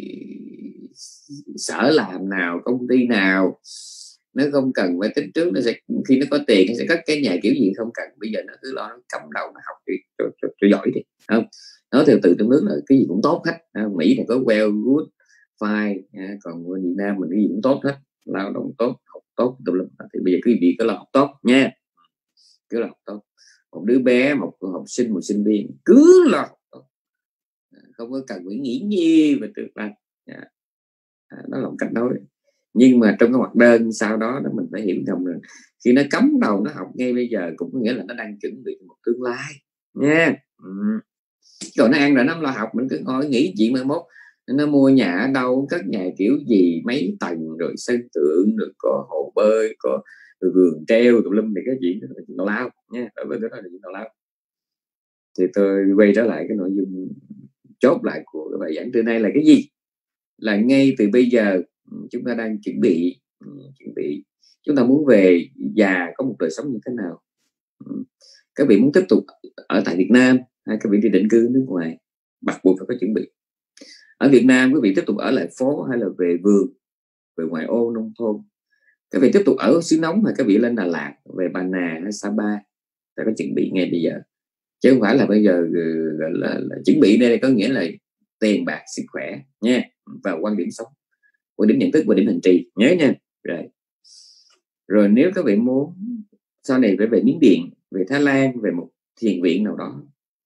sở làm nào, công ty nào, nó không cần phải tính trước. Nó sẽ khi nó có tiền nó sẽ cất cái nhà kiểu gì không cần, bây giờ nó cứ lo nó cắm đầu nó học đi cho giỏi đi, không? Nó từ trong nước là cái gì cũng tốt hết. Mỹ thì có well good fine, còn ở Việt Nam mình cái gì cũng tốt hết, lao động tốt, học tốt, thì bây giờ cái gì có là học tốt nha, cứ là học tốt. Một đứa bé, một học sinh, một sinh viên cứ là học tốt, không có cần phải nghĩ nhiều về tương lai. Đó là một cách nói. Nhưng mà trong cái hoạt đơn sau đó mình phải hiểu rằng là khi nó cắm đầu nó học ngay bây giờ cũng có nghĩa là nó đang chuẩn bị một tương lai nha. Còn nó ăn rồi nó lo học, mình cứ ngồi nghĩ chuyện mai mốt nó mua nhà ở đâu, cất nhà kiểu gì, mấy tầng, rồi sân thượng, rồi có hồ bơi, có vườn treo tùm lum, thì cái chuyện đó là chuyện tào lao nha. Đối với cái đó là chuyện tào lao. Thì tôi quay trở lại cái nội dung chốt lại của cái bài giảng trưa nay là cái gì? Là ngay từ bây giờ chúng ta đang chuẩn bị chúng ta muốn về già có một đời sống như thế nào. Các vị muốn tiếp tục ở tại Việt Nam hay các vị đi định cư nước ngoài, bắt buộc phải có chuẩn bị. Ở Việt Nam quý vị tiếp tục ở lại phố hay là về vườn, về ngoại ô nông thôn? Các vị tiếp tục ở xứ nóng hay các vị lên Đà Lạt, về Bà Nà hay Sapa? Phải có chuẩn bị ngay bây giờ, chứ không phải là bây giờ gọi là chuẩn bị. Đây có nghĩa là tiền bạc, sức khỏe nha, và quan điểm sống, quan điểm nhận thức, quan điểm hành trì, nhớ nha. Rồi nếu các vị muốn sau này phải về Miến Điện, về Thái Lan, về một thiền viện nào đó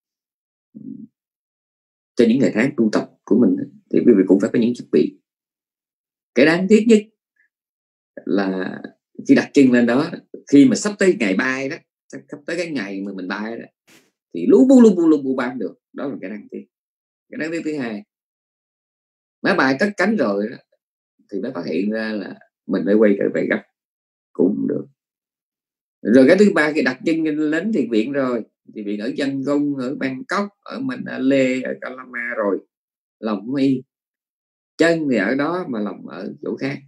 cho những ngày tháng tu tập của mình, thì quý vị cũng phải có những chuẩn bị. Cái đáng tiếc nhất là khi đặt chân lên đó, khi mà sắp tới ngày bay đó, sắp tới cái ngày mà mình bay đó, thì lu bu bay được. Đó là cái đáng tiếc. Cái đáng tiếc thứ hai, máy bay cất cánh rồi đó, thì mới phát hiện ra là mình phải quay trở về gấp cũng được. Rồi cái thứ ba, khi đặt chân đến thiền viện rồi, thiền viện ở Yangon, ở Bangkok, ở Manila, ở Calama rồi, lòng không yên, chân thì ở đó mà lòng ở chỗ khác,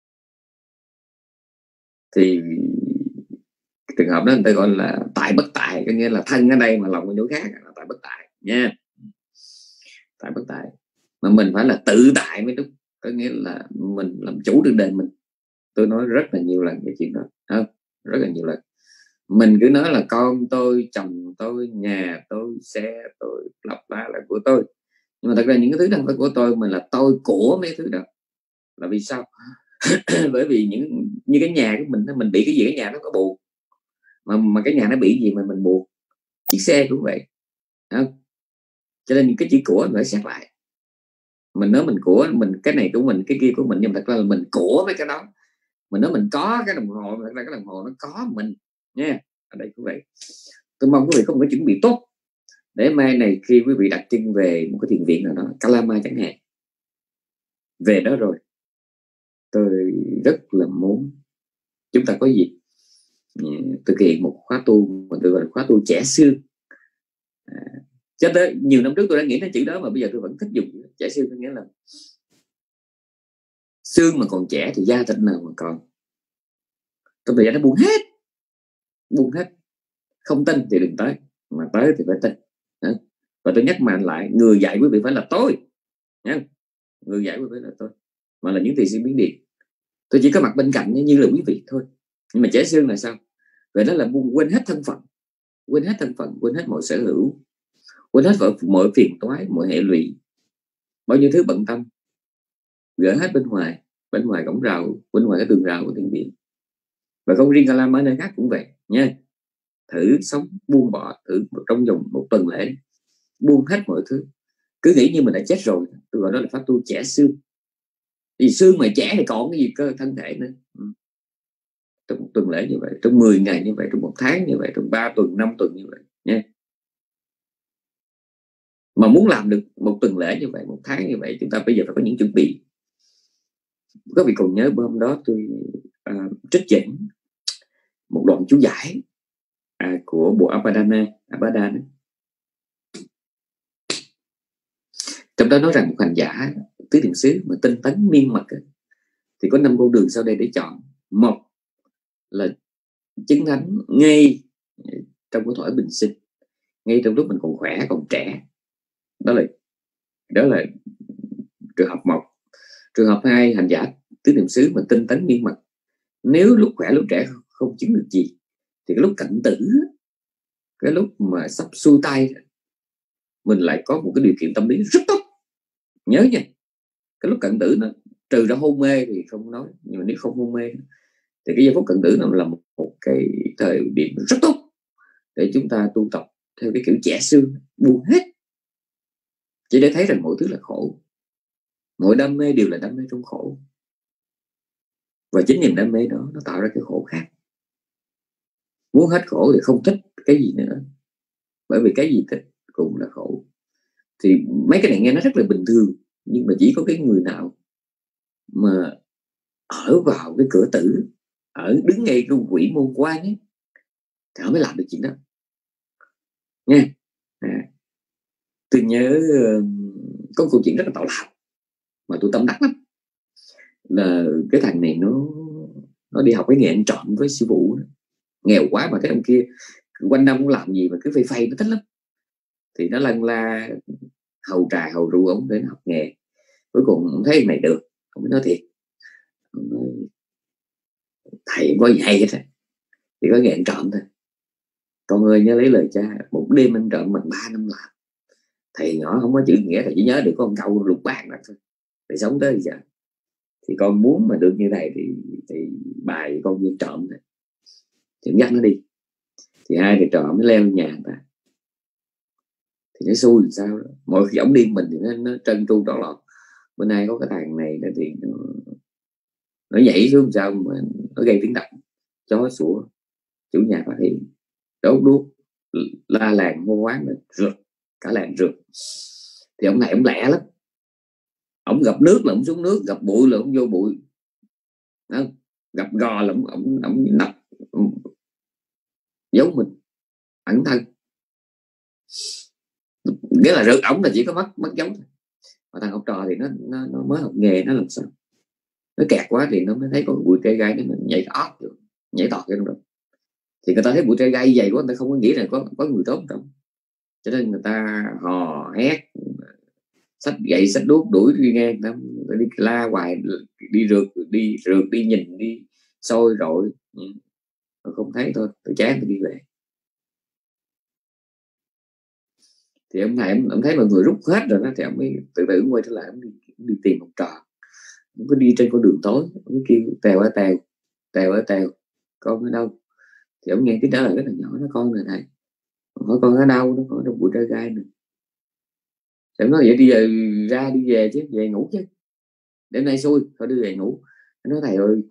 thì trường hợp đó người ta gọi là tại bất tại. Có nghĩa là thân ở đây mà lòng ở chỗ khác là tại bất tại nha. Tại bất tại, mà mình phải là tự tại mới đúng. Có nghĩa là mình làm chủ được đời mình. Tôi nói rất là nhiều lần cái chuyện đó, không? Rất là nhiều lần mình cứ nói là con tôi, chồng tôi, nhà tôi, xe tôi, lặp lại là của tôi. Nhưng mà thật ra những cái thứ đó không phải của tôi, mình là tôi của mấy thứ đó. Là vì sao? Bởi vì như cái nhà của mình bị cái gì, cái nhà nó có buồn, mà cái nhà nó bị gì mà mình buồn. Chiếc xe cũng vậy, không? Cho nên những cái chữ của mình phải xét lại. Mình nói mình của mình, cái này của mình, cái kia của mình, nhưng mà thật ra là mình của mấy cái đó. Mình nói mình có cái đồng hồ, thật ra cái đồng hồ nó có mình nha. Ở đây cũng vậy. Tôi mong quý vị không có chuẩn bị tốt để mai này khi quý vị đặt chân về một cái thiền viện nào đó, Calama chẳng hạn, về đó rồi, tôi rất là muốn chúng ta có dịp thực hiện một khóa tu mà tôi gọi là khóa tu trẻ xương. Cho tới nhiều năm trước tôi đã nghĩ đến chữ đó, mà bây giờ tôi vẫn thích dùng trẻ xương. Có nghĩa là xương mà còn trẻ thì da thịt nào mà còn. Trong thời gian nó buông hết. Không tin thì đừng tới, mà tới thì phải tin. Và tôi nhắc mạnh lại, người dạy quý vị phải là tôi nha. Người dạy quý vị là tôi, mà là những thiền sư Miến Điện. Tôi chỉ có mặt bên cạnh như là quý vị thôi. Nhưng mà trẻ xương là sao? Vậy đó là quên hết thân phận, quên hết mọi sở hữu, quên hết mọi phiền toái, mọi hệ lụy, bao nhiêu thứ bận tâm, gỡ hết bên ngoài cổng rào, bên ngoài cái tường rào của thiền viện. Và không riêng Calama, nơi khác cũng vậy nha. Thử sống buông bỏ, thử trong vòng một tuần lễ buông hết mọi thứ, cứ nghĩ như mình đã chết rồi. Tôi gọi đó là pháp tu trẻ xương. Vì xương mà trẻ thì còn cái gì cơ thân thể nữa. Trong một tuần lễ như vậy, trong 10 ngày như vậy, trong một tháng như vậy, trong 3 tuần, 5 tuần như vậy nha. Mà muốn làm được một tuần lễ như vậy, một tháng như vậy, chúng ta bây giờ phải có những chuẩn bị. Các vị còn nhớ hôm đó tôi trích dẫn một đoạn chú giải của bộ Abhidhamma. Trong đó nói rằng một hành giả tứ niệm xứ mà tinh tấn miên mật thì có 5 con đường sau đây để chọn. Một là chứng thánh ngay trong cái thuở bình sinh, ngay trong lúc mình còn khỏe còn trẻ. Đó là trường hợp một. Trường hợp hai, hành giả tứ niệm xứ mà tinh tấn miên mật, nếu lúc khỏe lúc trẻ không chứng được gì thì cái lúc cận tử, cái lúc mà sắp xuôi tay, mình lại có một cái điều kiện tâm lý rất tốt. Nhớ nha, cái lúc cận tử nó trừ ra hôn mê thì không nói, nhưng mà nếu không hôn mê thì cái giây phút cận tử nó là một cái thời điểm rất tốt để chúng ta tu tập theo cái kiểu trẻ xương, buông hết, chỉ để thấy rằng mọi thứ là khổ, mọi đam mê đều là đam mê trong khổ, và chính niềm đam mê đó nó tạo ra cái khổ khác. Muốn hết khổ thì không thích cái gì nữa, bởi vì cái gì thích cũng là khổ. Thì mấy cái này nghe nó rất là bình thường, nhưng mà chỉ có cái người nào mà ở vào cái cửa tử, đứng ngay trong quỷ môn quan ấy, thì họ mới làm được chuyện đó nha. Tôi nhớ có một câu chuyện rất là tào lao mà tôi tâm đắc lắm, là cái thằng này nó đi học cái nghề ăn trộm với sư phụ. Nghèo quá mà cái ông kia quanh năm cũng làm gì mà cứ phây phây, nó thích lắm. Thì nó lân la hầu trà hầu rượu ông để học nghề. Cuối cùng ông thấy này được, ông mới nói thiệt, ông nói, thầy có gì hay hết, thì có nghề ăn trộm thôi. Con ơi nhớ lấy lời cha, một đêm ăn trộm mình 3 năm làm. Thầy nhỏ không có chữ nghĩa, thầy chỉ nhớ được con câu lục bát đó thôi. Thầy sống tới giờ thì con muốn mà được như này thì bài con đi trộm thôi, thì dắt nó đi. Thì hai thầy trộm mới leo nhà người ta, thì nó xui làm sao đó. Mỗi khi ổng đi mình thì nó trân tru trọn lọt. Bên này có cái thằng này là thì nó nhảy xuống sao mà nó gây tiếng động, chó sủa, chủ nhà phát hiện, đốt đuốc, la làng hô hoáng, rượt cả làng rượt. Thì ông này ông lẹ lắm, ông gặp nước là ông xuống nước, gặp bụi là ông vô bụi, gặp gò là ông nập giấu mình ẩn thân. Nghĩa là rượt ổng là chỉ có mất dấu thôi. Mà thằng học trò thì nó mới học nghề, nó làm sao nó kẹt quá thì nó mới thấy có bụi tre gai, nó nhảy tót được, nhảy tọt cái trong. Thì người ta thấy bụi tre gai dày quá, người ta không có nghĩ là có người tốt trong, cho nên người ta hò hét, xách gậy xách đuốc đuổi đi ngang, người ta đi la hoài, đi rượt đi nhìn, đi sôi rọi, không thấy thôi, tôi chán tôi đi về. Thì ông thầy ông thấy mọi người rút hết rồi đó, thì ông mới từ từ quay trở lại, ông đi tìm học trò. Ông cứ đi trên con đường tối, ông kêu Tèo ơi Tèo, con ở đâu? Thì ông nghe tiếng trả lời rất là nhỏ, nó con này thầy. Hỏi con ở đâu? Nó có trong bụi tre gai này. Thì ông nói vậy đi về, ra đi về chứ, về ngủ chứ, đêm nay xui thôi đi về ngủ. Nó nói thầy ơi,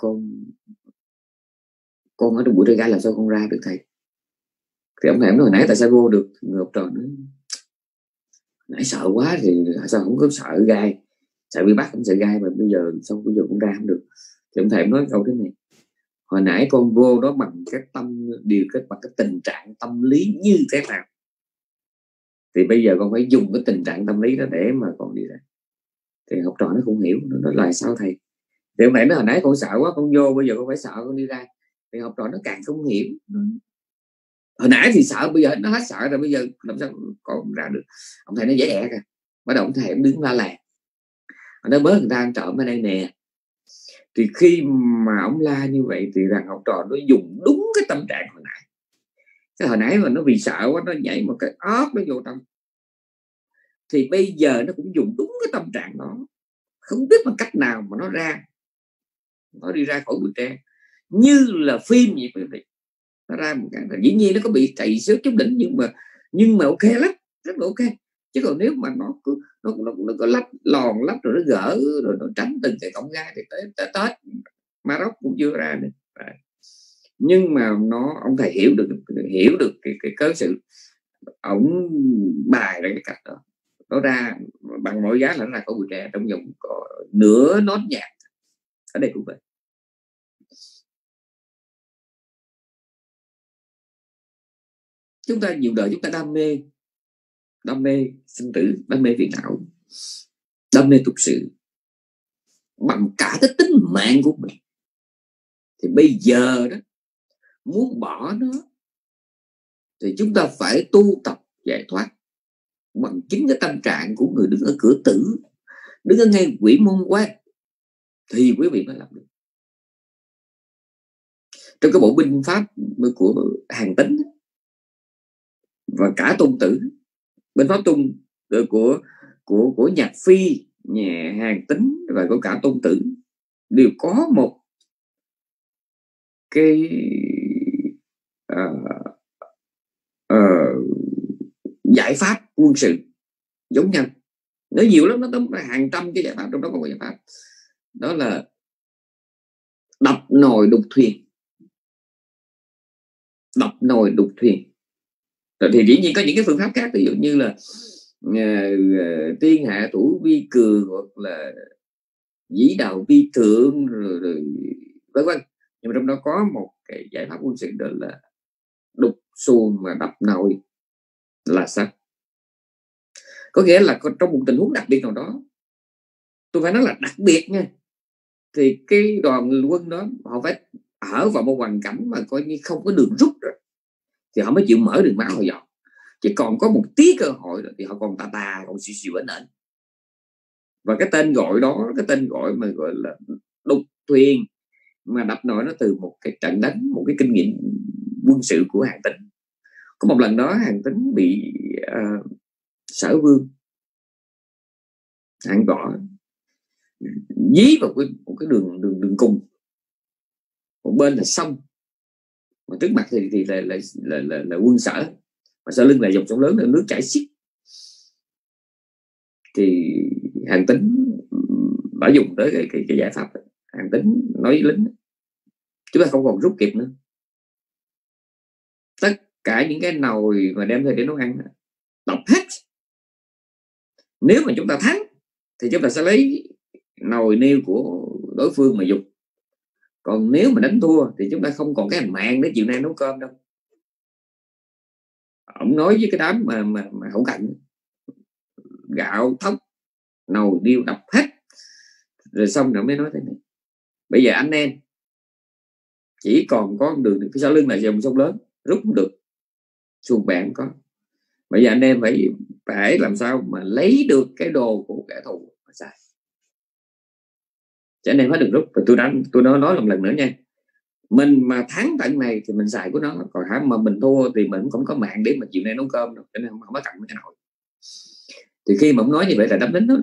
con ở trong bụi tre gai làm sao con ra được thầy? Thì ông thầy nói hồi nãy tại sao vô được? Người học trò nói nãy sợ quá thì sao không có sợ gai, sợ bị bắt không sợ gai, mà bây giờ xong bây giờ cũng ra không được. Thì ông thầy nói câu thế này, hồi nãy con vô đó bằng cái tâm điều kết, bằng cái tình trạng tâm lý như thế nào, thì bây giờ con phải dùng cái tình trạng tâm lý đó để mà con đi ra. Thì học trò nó không hiểu, nó nói là sao thầy? Thì ông thầy nói hồi nãy con sợ quá con vô, bây giờ con phải sợ con đi ra. Thì học trò nó càng không hiểu, hồi nãy thì sợ, bây giờ nó hết sợ rồi, bây giờ làm sao con ra được? Ông thầy nó dễ ẹt à. Bắt đầu ông thầy đứng la làng, nó bớt người ta ăn trộm ở đây nè. Thì khi mà ông la như vậy thì thằng học trò nó dùng đúng cái tâm trạng hồi nãy. Cái hồi nãy mà nó vì sợ quá nó nhảy một cái ót nó vô trong, thì bây giờ nó cũng dùng đúng cái tâm trạng đó, không biết bằng cách nào mà nó đi ra khỏi bụi tre như là phim vậy quý vị. Nó ra một cái, dĩ nhiên nó có bị trầy xước chút đỉnh, nhưng mà ok lắm, rất là ok. Chứ còn nếu mà nó có lách lòn lách rồi nó gỡ rồi nó tránh từng cái cọng gai thì tới Tết Maroc cũng chưa ra nữa. Nhưng mà ông thầy hiểu được cái cớ sự, ổng bài ra cái cách đó, nó ra bằng mọi giá là nó ra khỏi bụi tre trong vòng nửa nốt nhạc. Ở đây cũng vậy. Chúng ta nhiều đời chúng ta đam mê sinh tử, đam mê phiền não, đam mê tục sự bằng cả cái tính mạng của mình, thì bây giờ đó muốn bỏ nó thì chúng ta phải tu tập giải thoát bằng chính cái tâm trạng của người đứng ở cửa tử, đứng ở ngay quỷ môn quan, thì quý vị mới làm được. Trong cái bộ binh pháp của Hàn Tín và cả Tôn Tử, binh pháp của Nhạc Phi, nhà Hàn Tín và của cả Tôn Tử đều có một cái giải pháp quân sự giống nhau. Nó nhiều lắm, nó tóm hàng trăm cái giải pháp, trong đó có một giải pháp đó là đập nồi đục thuyền. Đập nồi đục thuyền thì dĩ nhiên có những cái phương pháp khác, ví dụ như là tiên hạ thủ vi cường, hoặc là dĩ đạo vi thượng, rồi vân vân. Nhưng mà trong đó có một cái giải pháp quân sự đó là đục xuồng mà đập nồi. Là sao? Có nghĩa là trong một tình huống đặc biệt nào đó, tôi phải nói là đặc biệt nha, thì cái đoàn quân đó họ phải ở vào một hoàn cảnh mà coi như không có đường rút rồi, thì họ mới chịu mở đường máu họ dọn. Chứ còn có một tí cơ hội rồi thì họ còn còn xìu ở nền. Và cái tên gọi đó, cái tên gọi mà gọi là đục thuyền mà đập nồi, nó từ một cái trận đánh, một cái kinh nghiệm quân sự của Hàn Tín. Có một lần đó Hàn Tín bị Sở Vương Hàn Võ dí vào một cái đường cùng, một bên là sông, mà trước mặt thì là quân Sở, mà sau lưng là dòng sông lớn, nước chảy xiết. Thì Hàn Tín đã dùng tới cái giải pháp. Hàn Tín nói với lính: chúng ta không còn rút kịp nữa, tất cả những cái nồi mà đem theo để nấu ăn đập hết. Nếu mà chúng ta thắng thì chúng ta sẽ lấy nồi niêu của đối phương mà dùng, còn nếu mà đánh thua thì chúng ta không còn cái hành mạng để chiều nay nấu cơm đâu. Ông nói với cái đám mà hậu cận: gạo thóc nồi niêu đập hết. Rồi xong rồi mới nói thế này: bây giờ anh em chỉ còn có đường, cái sau lưng là dòng sông lớn, rút không được, xuồng bè không có. Bây giờ anh em phải làm sao mà lấy được cái đồ của kẻ thù mà xài. Cho anh em phải đừng rút. Và tôi nói một lần nữa nha, mình mà thắng trận này thì mình xài của nó, còn mà mình thua thì mình không có mạng để mà chiều nay nấu cơm đâu, cho nên không có cầm cái nồi. Thì khi mà ông nói như vậy là đám lính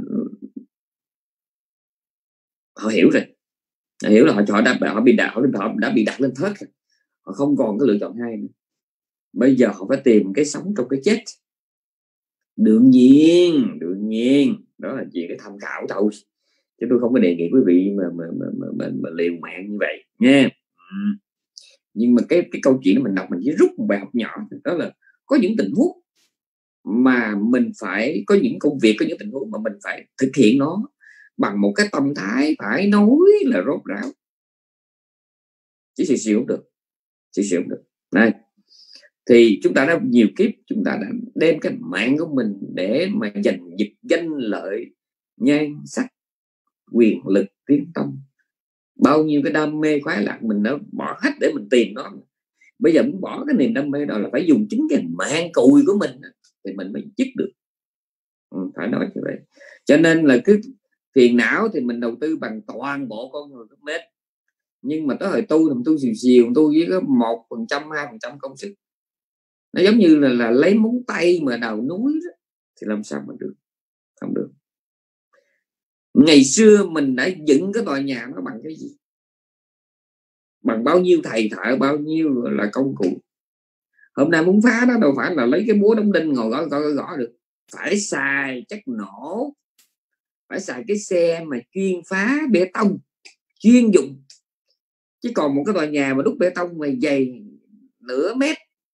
họ hiểu rồi, họ hiểu là họ đã bị đặt lên thớt rồi. Họ không còn cái lựa chọn hai nữa. Bây giờ họ phải tìm cái sống trong cái chết. Đương nhiên đó là chuyện cái tham khảo thôi, chứ tôi không có đề nghị quý vị mà liều mạng như vậy nha. Nhưng mà cái câu chuyện mình đọc mình chỉ rút một bài học nhỏ, đó là có những tình huống mà mình phải, có những công việc, có những tình huống mà mình phải thực hiện nó bằng một cái tâm thái phải nói là rốt ráo, chứ xìu không được. Này, thì chúng ta đã nhiều kiếp chúng ta đã đem cái mạng của mình để mà giành giật danh lợi, nhan sắc, quyền lực, tiếng tông, bao nhiêu cái đam mê khoái lạc mình đã bỏ hết để mình tìm nó. Bây giờ muốn bỏ cái niềm đam mê đó là phải dùng chính cái mạng cùi của mình thì mình mới dứt được. Phải nói như vậy. Cho nên là cứ phiền não thì mình đầu tư bằng toàn bộ con người của mình. Nhưng mà tới hồi tu thì mình tu xìu, tu với có 1%, 2% công sức. Nó giống như là lấy móng tay mà đào núi đó, thì làm sao mà được? Không được. Ngày xưa mình đã dựng cái tòa nhà nó bằng cái gì? Bằng bao nhiêu thầy thợ, bao nhiêu là công cụ. Hôm nay muốn phá nó đâu phải là lấy cái búa đóng đinh ngồi gõ được. Phải xài chất nổ, phải xài cái xe mà chuyên phá bê tông, chuyên dụng. Chứ còn một cái tòa nhà mà đúc bê tông mà dày nửa mét,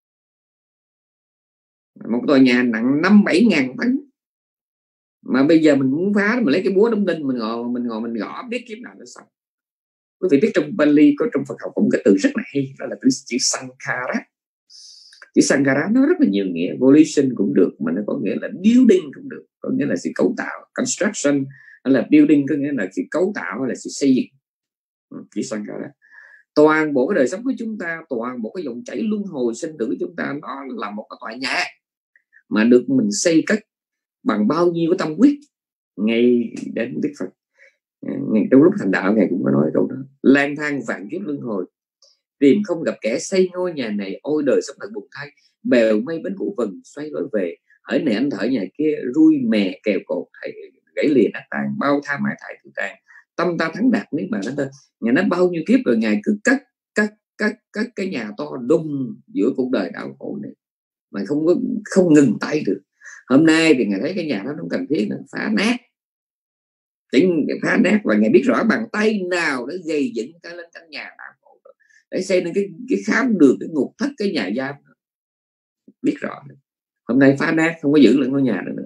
một tòa nhà nặng 5-7 ngàn tấn, mà bây giờ mình muốn phá, mình lấy cái búa đóng đinh mình gõ biết kiếp nào nó xong. Quý vị biết trong Bali, trong Phật học có một cái từ rất là hay, đó là từ chữ Sankhara. Chữ Sankara nó rất là nhiều nghĩa. Volition cũng được, mà nó có nghĩa là building cũng được, có nghĩa là sự cấu tạo, construction, hay là building có nghĩa là sự cấu tạo hay là sự xây dựng. Chữ Sankara. Toàn bộ cái đời sống của chúng ta, toàn bộ cái dòng chảy luân hồi sinh tử của chúng ta, nó là một cái tòa nhà mà được mình xây cất bằng bao nhiêu cái tâm huyết. Ngay đến Đức Phật trong lúc thành đạo, Ngài cũng có nói câu đó: lang thang vạn kiếp luân hồi, tìm không gặp kẻ xây ngôi nhà này, ôi đời sống thật buồn thay. Bèo mây bến vụ vần xoay lối về, hỡi này anh thở nhà kia, rui mè kèo cột gãy lìa nát tan, bao tha mãi thải tự tàn, tâm ta thắng đạt niết bàn đến tên. Ngài nói bao nhiêu kiếp rồi Ngài cứ cắt cái nhà to đùng giữa cuộc đời đau khổ này mà không ngừng tay được. Hôm nay thì Ngài thấy cái nhà đó không cần thiết nữa, phá nát, phá nát, và Ngài biết rõ bàn tay nào để gây dựng cái lên căn nhà đau khổ đó, để xây nên cái khám được cái ngục thất, cái nhà giam. Biết rõ hôm nay phá nát, không có giữ lại ngôi nhà nữa.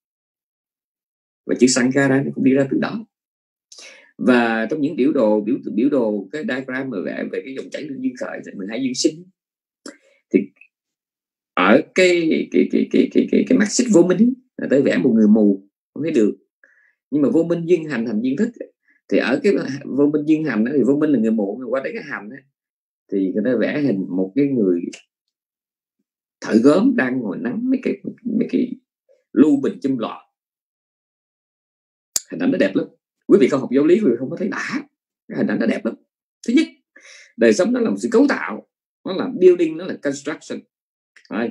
Và chữ Sankara nó cũng đi ra từ đó. Và trong những biểu đồ cái diagram mà vẽ về cái dòng chảy duyên khởi, 12 duyên sinh, thì ở cái mắt xích vô minh là tới vẽ một người mù không thấy được, nhưng mà vô minh duyên hành, hành duyên thức, thì ở cái vô minh duyên hành đó, thì vô minh là người mù, qua tới cái hành đó, thì người ta vẽ hình một cái người thợ gốm đang ngồi nắng mấy cái lu bình chum lọ. Hình ảnh nó đẹp lắm. Quý vị không học giáo lý, quý vị không có thấy đã. Cái hình ảnh nó đẹp lắm. Thứ nhất, đời sống nó là một sự cấu tạo, nó là building, nó là construction. Đấy.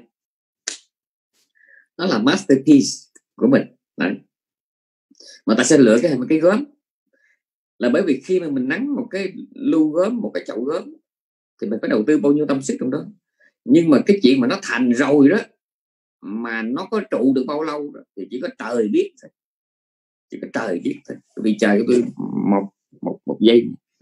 Nó là masterpiece của mình. Đấy. Mà ta sẽ lựa cái gốm là bởi vì khi mà mình nắng một cái lu gốm, một cái chậu gốm, thì mình phải đầu tư bao nhiêu tâm sức trong đó. Nhưng mà cái chuyện mà nó thành rồi đó, mà nó có trụ được bao lâu đó, thì chỉ có trời biết thôi. Chỉ có trời biết thôi. Vì trời của tôi một giây.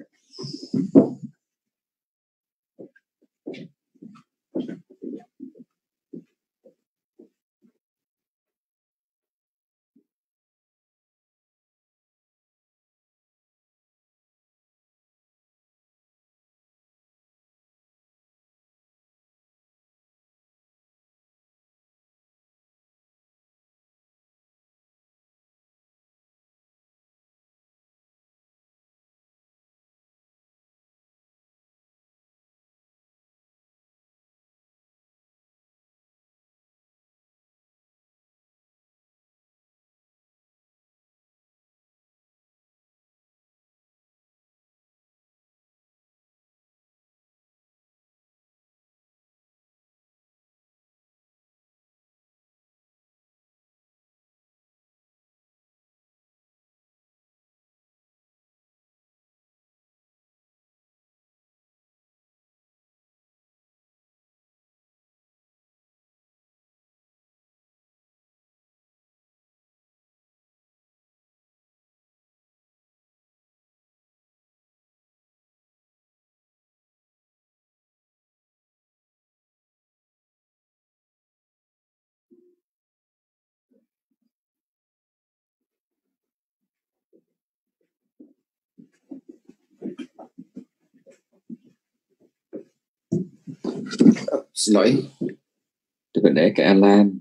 Xin lỗi, tôi phải để cái alarm.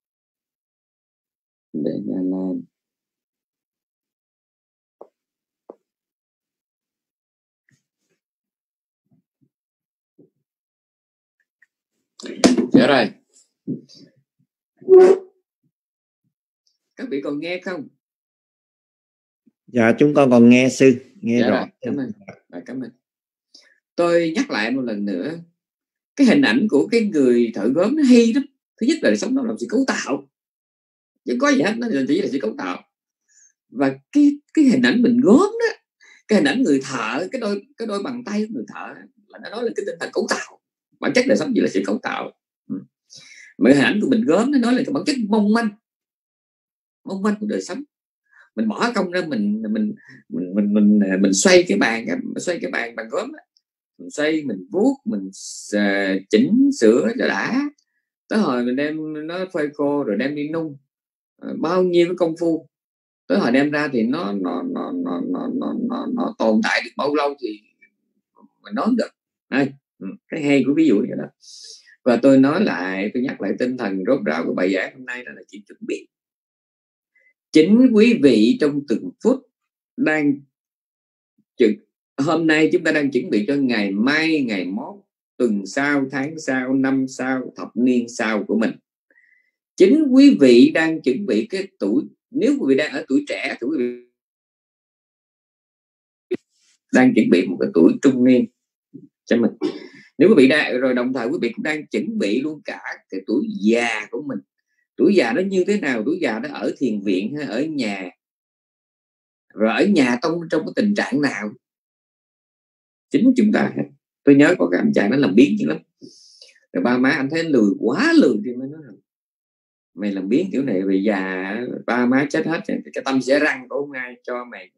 Để cái alarm. Dạ rồi. Các vị còn nghe không? Dạ chúng con còn nghe sư, nghe dạ rõ. Rồi, cảm ơn. Cảm ơn. Tôi nhắc lại một lần nữa, cái hình ảnh của cái người thợ gốm nó hay lắm. Thứ nhất là đời sống nó làm sự cấu tạo, chứ có gì hết, nó chỉ là sự cấu tạo. Và cái hình ảnh mình gốm đó, cái hình ảnh người thợ, cái đôi bàn tay của người thợ là nó nói là cái tinh thần cấu tạo. Bản chất đời sống chỉ là sự cấu tạo. Mà hình ảnh của mình gốm nó nói là cái bản chất mong manh của đời sống. Mình bỏ công ra mình xoay cái bàn gốm đó. Mình xoay, mình vuốt, mình chỉnh sửa cho đã, tới hồi mình đem nó phơi khô rồi đem đi nung, bao nhiêu cái công phu, tới hồi đem ra thì nó tồn tại được bao lâu thì mình nói được. Đây, cái hay của ví dụ như đó. Và tôi nói lại, tôi nhắc lại tinh thần rốt ráo của bài giảng hôm nay là chỉ chuẩn bị. Chính quý vị trong từng phút đang hôm nay chúng ta đang chuẩn bị cho ngày mai, ngày mốt, tuần sau, tháng sau, năm sau, thập niên sau của mình. Chính quý vị đang chuẩn bị cái tuổi, nếu quý vị đang ở tuổi trẻ thì quý vị đang chuẩn bị một cái tuổi trung niên cho mình. Nếu quý vị đang rồi, đồng thời quý vị cũng đang chuẩn bị luôn cả cái tuổi già của mình. Tuổi già nó như thế nào? Tuổi già nó ở thiền viện hay ở nhà? Rồi ở nhà trong cái tình trạng nào? Chính chúng ta. Tôi nhớ có cái anh chàng nó làm biến dữ lắm. Rồi ba má anh thấy lười quá lười thì mới nói rằng mày làm biến kiểu này về già ba má chết hết, cái tâm sẽ răng của không ai cho mày.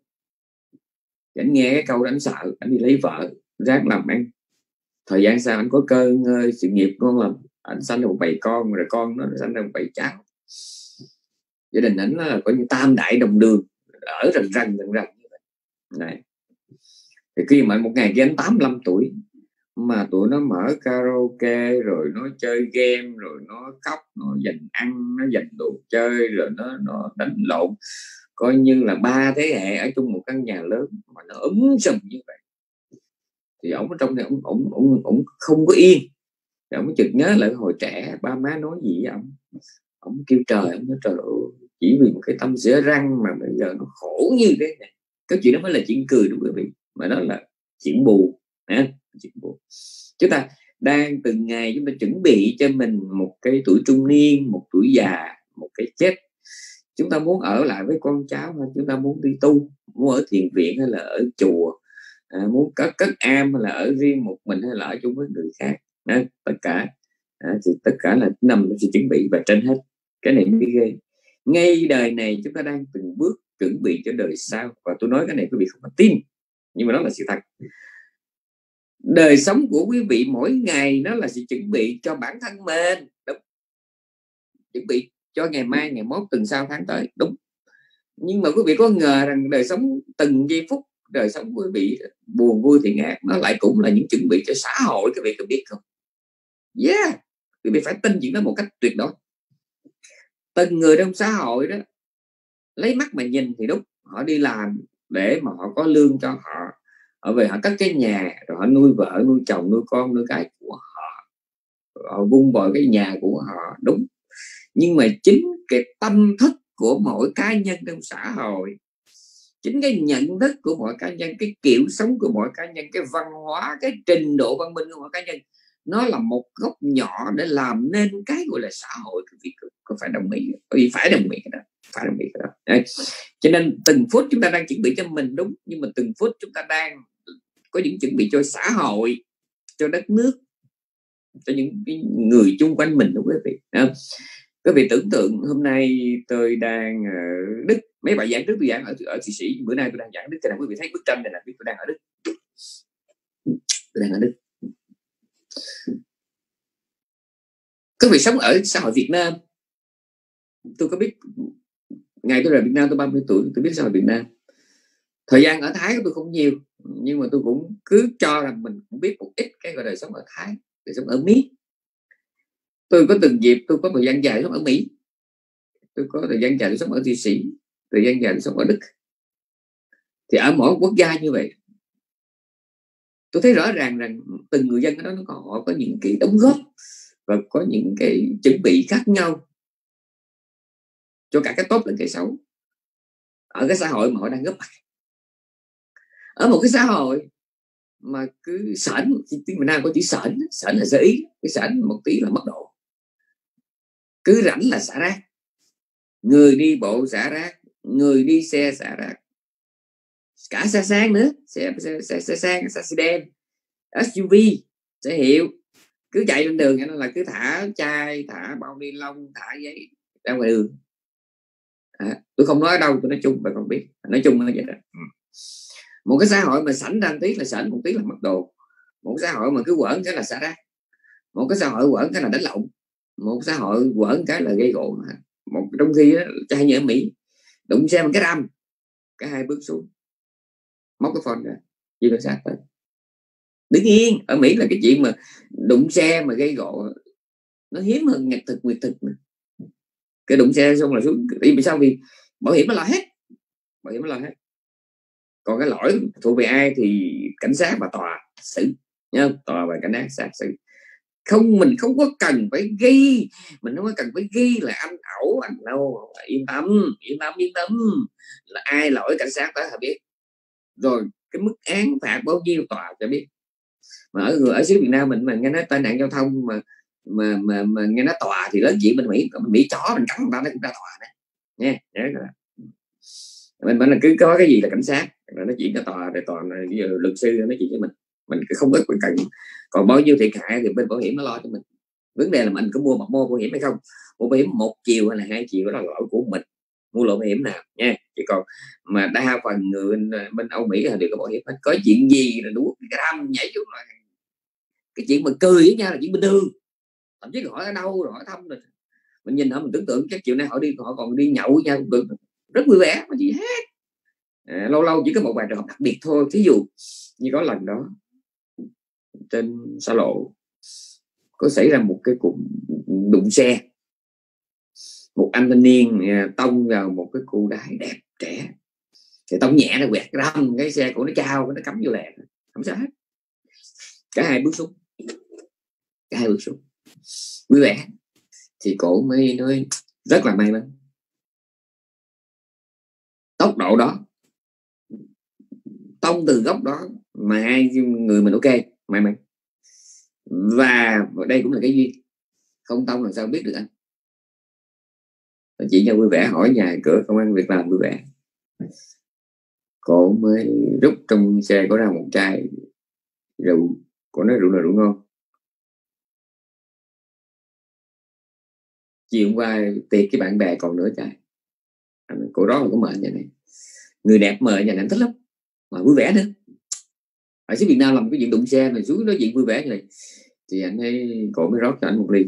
Anh nghe cái câu đó anh sợ, anh đi lấy vợ ráng làm ăn. Thời gian sau anh có cơ ngơi sự nghiệp con làm, anh sanh được một bầy con, rồi con nó sanh được một bầy cháu. Gia đình anh là có như tam đại đồng đường, ở rần như vậy này. Thì khi mà một ngày kia anh 85 tuổi mà tụi nó mở karaoke, rồi nó chơi game, rồi nó khóc, nó giành ăn, nó giành đồ chơi, rồi nó đánh lộn, coi như là 3 thế hệ ở chung một căn nhà lớn mà nó sùm như vậy, thì ổng ở trong này ổng không có yên. Thì ổng chợt nhớ lại hồi trẻ ba má nói gì với ổng kêu trời, ổng nói trời ơi, chỉ vì một cái tâm dễ răng mà bây giờ nó khổ như thế này. Cái chuyện đó mới là chuyện cười đúng không quý vị, mà đó là chuyện buồn. Chuyện buồn. Chúng ta đang từng ngày chúng ta chuẩn bị cho mình một cái tuổi trung niên, một tuổi già, một cái chết. Chúng ta muốn ở lại với con cháu, hay chúng ta muốn đi tu, muốn ở thiền viện hay là ở chùa, muốn cất am hay là ở riêng một mình, hay là ở chung với người khác. Tất cả thì tất cả là nằm trong sự chuẩn bị. Và trên hết cái này mới ghê, ngay đời này chúng ta đang từng bước chuẩn bị cho đời sau. Và tôi nói cái này quý vị không có tin, nhưng mà đó là sự thật. Đời sống của quý vị mỗi ngày nó là sự chuẩn bị cho bản thân mình, đúng. Chuẩn bị cho ngày mai, ngày mốt, tuần sau, tháng tới, đúng. Nhưng mà quý vị có ngờ rằng đời sống từng giây phút, đời sống của quý vị buồn vui thì ngạc, nó lại cũng là những chuẩn bị cho xã hội. Quý vị có biết không? Yeah, quý vị phải tin chuyện đó một cách tuyệt đối. Từng người trong xã hội đó, lấy mắt mà nhìn thì đúng, họ đi làm để mà họ có lương cho họ, họ về họ cất cái nhà, rồi họ nuôi vợ, nuôi chồng, nuôi con, nuôi cái của họ, họ vun bồi cái nhà của họ, đúng. Nhưng mà chính cái tâm thức của mỗi cá nhân trong xã hội, chính cái nhận thức của mỗi cá nhân, cái kiểu sống của mỗi cá nhân, cái văn hóa, cái trình độ văn minh của mỗi cá nhân, nó là một góc nhỏ để làm nên cái gọi là xã hội. Quý vị có phải đồng ý? Quý vị phải đồng ý cái đó, phải đồng ý cái đó. Đấy. Cho nên từng phút chúng ta đang chuẩn bị cho mình, đúng, nhưng mà từng phút chúng ta đang có những chuẩn bị cho xã hội, cho đất nước, cho những người chung quanh mình, đúng quý vị. Quý vị tưởng tượng hôm nay tôi đang ở Đức, mấy bài giảng trước tôi giảng ở Thụy Sĩ, bữa nay tôi đang giảng Đức. Cái nào quý vị thấy bức tranh này là biết tôi đang ở Đức. Tôi đang ở Đức. Quý vị sống ở xã hội Việt Nam, tôi có biết ngày tôi rời Việt Nam tôi 30 tuổi, tôi biết xã hội Việt Nam. Thời gian ở Thái của tôi không nhiều, nhưng mà tôi cũng cứ cho rằng mình cũng biết một ít cái gọi đời sống ở Thái, đời sống ở Mỹ. Tôi có từng dịp, tôi có thời gian dài sống ở Mỹ, tôi có thời gian dài tôi sống ở Thụy Sĩ, thời gian dài tôi sống ở Đức. Thì ở mỗi quốc gia như vậy, tôi thấy rõ ràng rằng từng người dân ở đó họ có những cái đóng góp và có những cái chuẩn bị khác nhau cho cả cái tốt lẫn cái xấu ở cái xã hội mà họ đang góp mặt. Ở một cái xã hội mà cứ sởn, tiếng Việt Nam có chữ sởn là sơ ý, cái sởn một tí là mất độ, cứ rảnh là xả rác, người đi bộ xả rác, người đi xe xả rác, cả xe sang nữa, xe sang, xe sedan, SUV, xe hiệu, cứ chạy trên đường nó là cứ thả chai, thả bao ni lông, thả giấy ra ngoài đường. Tôi không nói ở đâu, tôi nói chung, bạn không biết, nói chung là vậy đó. Một cái xã hội mà sảnh ra tí là sảnh, một tí là mất đồ. Một xã hội mà cứ quẩn cái là xả rác, một cái xã hội quẩn cái là đánh lộn, một xã hội quẩn cái là gây gỗ. Một trong khi đó, hay như ở Mỹ, đụng xe bằng cái răm, cái hai bước xuống, móc cái phone ra, chỉ cảnh sát tới. Đứng yên. Ở Mỹ là cái chuyện mà đụng xe mà gây gỗ nó hiếm hơn nhật thực nguyệt thực. Cái đụng xe xong là xuống. Vì sao? Vì bảo hiểm nó lo hết, bảo hiểm nó lo hết. Còn cái lỗi thuộc về ai thì cảnh sát và tòa xử nhá, tòa và cảnh sát xử. Không, mình không có cần phải ghi, mình không có cần phải ghi là anh ẩu anh đâu. Yên tâm là ai lỗi cảnh sát tới họ biết rồi, cái mức án phạt bao nhiêu tòa cho biết. Mà ở xứ Việt Nam mình mà nghe nói tai nạn giao thông mà nghe nói tòa thì lớn chuyện. Mình Mỹ chó mình cắn người ta nó cũng ra tòa đấy nha. Mình là cứ có cái gì là cảnh sát rồi nó chuyện cho tòa, rồi tòa giờ luật sư nói chuyện với mình không có cần. Còn bao nhiêu thiệt hại thì bên bảo hiểm nó lo cho mình. Vấn đề là mình có mua bảo hiểm hay không. Mua bảo hiểm 1 chiều hay là 2 chiều đó là lỗi của mình, mua loại bảo hiểm nào nha. Chỉ còn mà đa phần người bên Âu Mỹ là đều có bảo hiểm. Có chuyện gì là đủ cái đâm nhảy xuống là cái chuyện mà cười với nhau là chuyện bình thường. Thậm chí hỏi ở đâu rồi hỏi thăm rồi mình nhìn họ, mình tưởng tượng chắc chiều nay họ còn đi nhậu với nhau rất vui vẻ mà gì hết. Lâu lâu chỉ có một vài trường hợp đặc biệt thôi. Thí dụ như có lần đó trên xa lộ có xảy ra một cái cuộc đụng xe, một anh thanh niên tông vào một cái cô gái đẹp trẻ, thì tông nhẹ nó quẹt râm cái xe của nó trao, nó cắm vô lề, không sao hết. Cả hai bước xuống vui vẻ. Thì cổ mới nói rất là may mắn, tốc độ đó, tông từ góc đó mà hai người mình ok, may mắn. Và đây cũng là cái duyên, không tông làm sao biết được anh. Chỉ nhau vui vẻ, hỏi nhà cửa công an việc làm vui vẻ. Cổ mới rút trong xe có ra một chai rượu. Cổ nói rượu là rượu ngon. Chiều hôm qua tiệc cái bạn bè còn nửa chai. Cổ đó là có mời nhà này, người đẹp mời nhà này thích lắm mà vui vẻ nữa. Ở xứ Việt Nam làm cái chuyện đụng xe này xuống nói chuyện vui vẻ như này thì anh ấy, cổ mới rót cho anh một ly,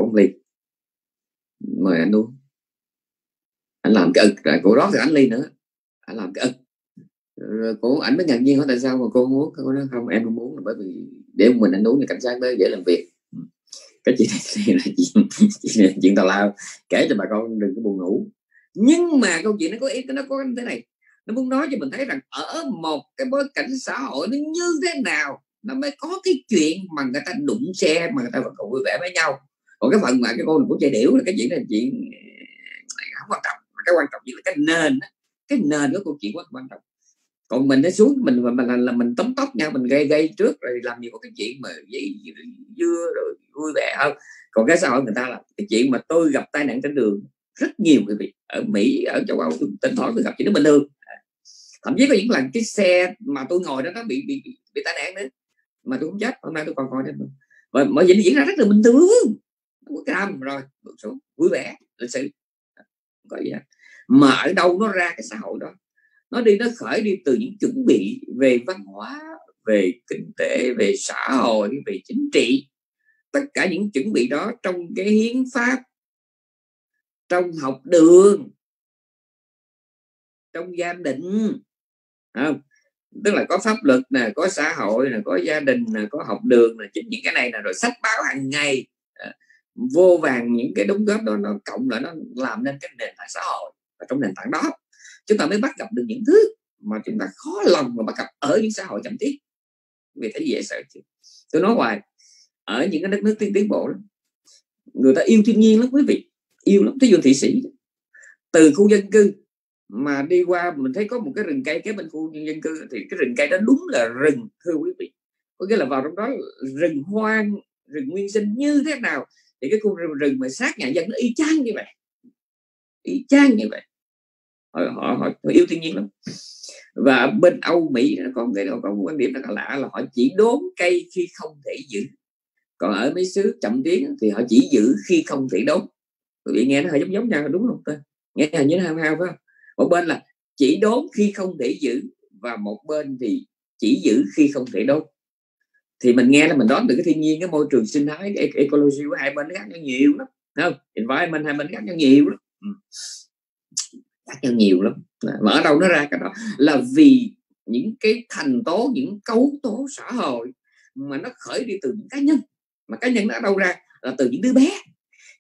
mời anh uống. Anh làm cái ực rồi cổ rót cho anh ly nữa, anh làm cái ực rồi cổ ảnh mới ngạc nhiên hỏi tại sao mà cô không uống. Cô nói không, em không uống là bởi vì để mình anh uống thì cảnh sát tới dễ làm việc. Cái chuyện này là chuyện tào lao, kể cho bà con đừng có buồn ngủ. Nhưng mà câu chuyện nó có thế này, nó muốn nói cho mình thấy rằng ở một cái bối cảnh xã hội nó như thế nào nó mới có cái chuyện mà người ta đụng xe mà người ta vẫn còn vui vẻ với nhau. Còn cái phần mà cái cô của chạy điểu là cái chuyện này chuyện không quan trọng. Cái quan trọng chỉ là cái nền của câu chuyện quá quan trọng. Còn mình nó xuống mình là mình tóm tóc nhau, mình gây trước rồi làm gì có cái chuyện mà dưa rồi vui vẻ hơn. Còn cái xã hội người ta là cái chuyện mà tôi gặp tai nạn trên đường rất nhiều quý vị. Ở Mỹ, ở châu Âu tôi tỉnh thoảng tôi gặp chuyện nó bình thường. Thậm chí có những lần cái xe mà tôi ngồi đó nó bị tai nạn nữa mà tôi không chết. Hôm nay tôi còn ngồi đó mà mọi chuyện diễn ra rất là bình thường, không có cam rồi xuống vui vẻ lịch sự, không có gì hết. Mà ở đâu nó ra cái xã hội đó, nó khởi đi từ những chuẩn bị về văn hóa, về kinh tế, về xã hội, về chính trị. Tất cả những chuẩn bị đó trong cái hiến pháp, trong học đường, trong gia đình, không? Tức là có pháp luật nè, có xã hội nè, có gia đình nè, có học đường nè, chính những cái này là rồi sách báo hàng ngày, vô vàng những cái đóng góp đó nó cộng lại nó làm nên cái nền tảng xã hội. Và trong nền tảng đó chúng ta mới bắt gặp được những thứ mà chúng ta khó lòng mà bắt gặp ở những xã hội chậm tiến. Vì thế dễ sợ chứ. Tôi nói hoài, ở những cái đất nước tiến bộ lắm, người ta yêu thiên nhiên lắm quý vị, yêu lắm. Thí dụ Thụy Sĩ, từ khu dân cư mà đi qua mình thấy có một cái rừng cây kế bên khu dân cư, thì cái rừng cây đó đúng là rừng, thưa quý vị. Có nghĩa là vào trong đó rừng hoang, rừng nguyên sinh như thế nào thì cái khu rừng mà sát nhà dân nó y chang như vậy. Họ yêu thiên nhiên lắm. Và bên Âu Mỹ nó có một quan điểm rất là lạ là họ chỉ đốn cây khi không thể giữ. Còn ở mấy xứ chậm tiến thì họ chỉ giữ khi không thể đốn. Quý vị nghe nó hơi giống nhau đúng không ta? Nghe hình như nó hao phải không? Một bên là chỉ đốn khi không thể giữ, và một bên thì chỉ giữ khi không thể đốn. Thì mình nghe là mình đoán được cái thiên nhiên, cái môi trường sinh thái, cái ecology của hai bên nó khác nhau nhiều lắm, không? Environment hai bên khác nhau nhiều lắm. Khác nhau nhiều lắm. Mà ở đâu nó ra cái đó là vì những cái thành tố, những cấu tố xã hội mà nó khởi đi từ những cá nhân. Mà cá nhân nó ở đâu ra? Là từ những đứa bé.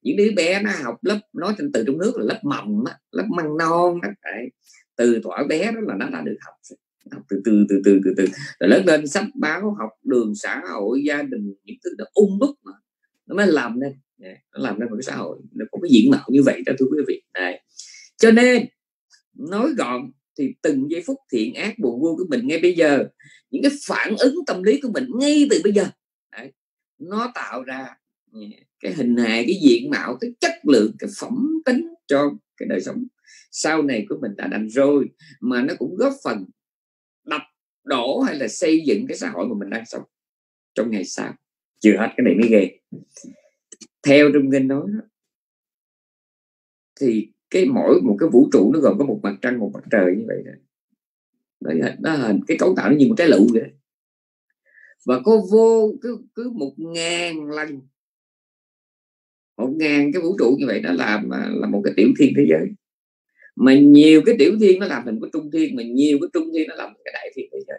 những đứa bé nó học lớp, nói từ trong nước là lớp mầm á, lớp măng non đó. Từ thuở bé đó là nó đã được học từ rồi lớn lên sách báo, học đường, xã hội, gia đình, những thứ nó đúc mà nó mới làm nên, nó làm nên một cái xã hội nó có cái diện mạo như vậy đó, thưa quý vị. Cho nên nói gọn thì từng giây phút thiện ác buồn vui của mình ngay bây giờ, những cái phản ứng tâm lý của mình ngay từ bây giờ, nó tạo ra cái hình hài, cái diện mạo, cái chất lượng, cái phẩm tính cho cái đời sống sau này của mình đã đành rồi, mà nó cũng góp phần đập đổ hay là xây dựng cái xã hội mà mình đang sống trong ngày sau. Chưa hết, cái này mới ghê. Theo Trung Kinh nói đó, thì mỗi một cái vũ trụ nó gồm có một mặt trăng, một mặt trời như vậy đó. Nó hình cái cấu tạo nó như một trái lựu vậy. Và có cứ 1000 lần, 1000 cái vũ trụ như vậy, nó làm là một cái tiểu thiên thế giới. Mà nhiều cái tiểu thiên nó làm thành cái trung thiên, mà nhiều cái trung thiên nó làm cái đại thiên thế giới.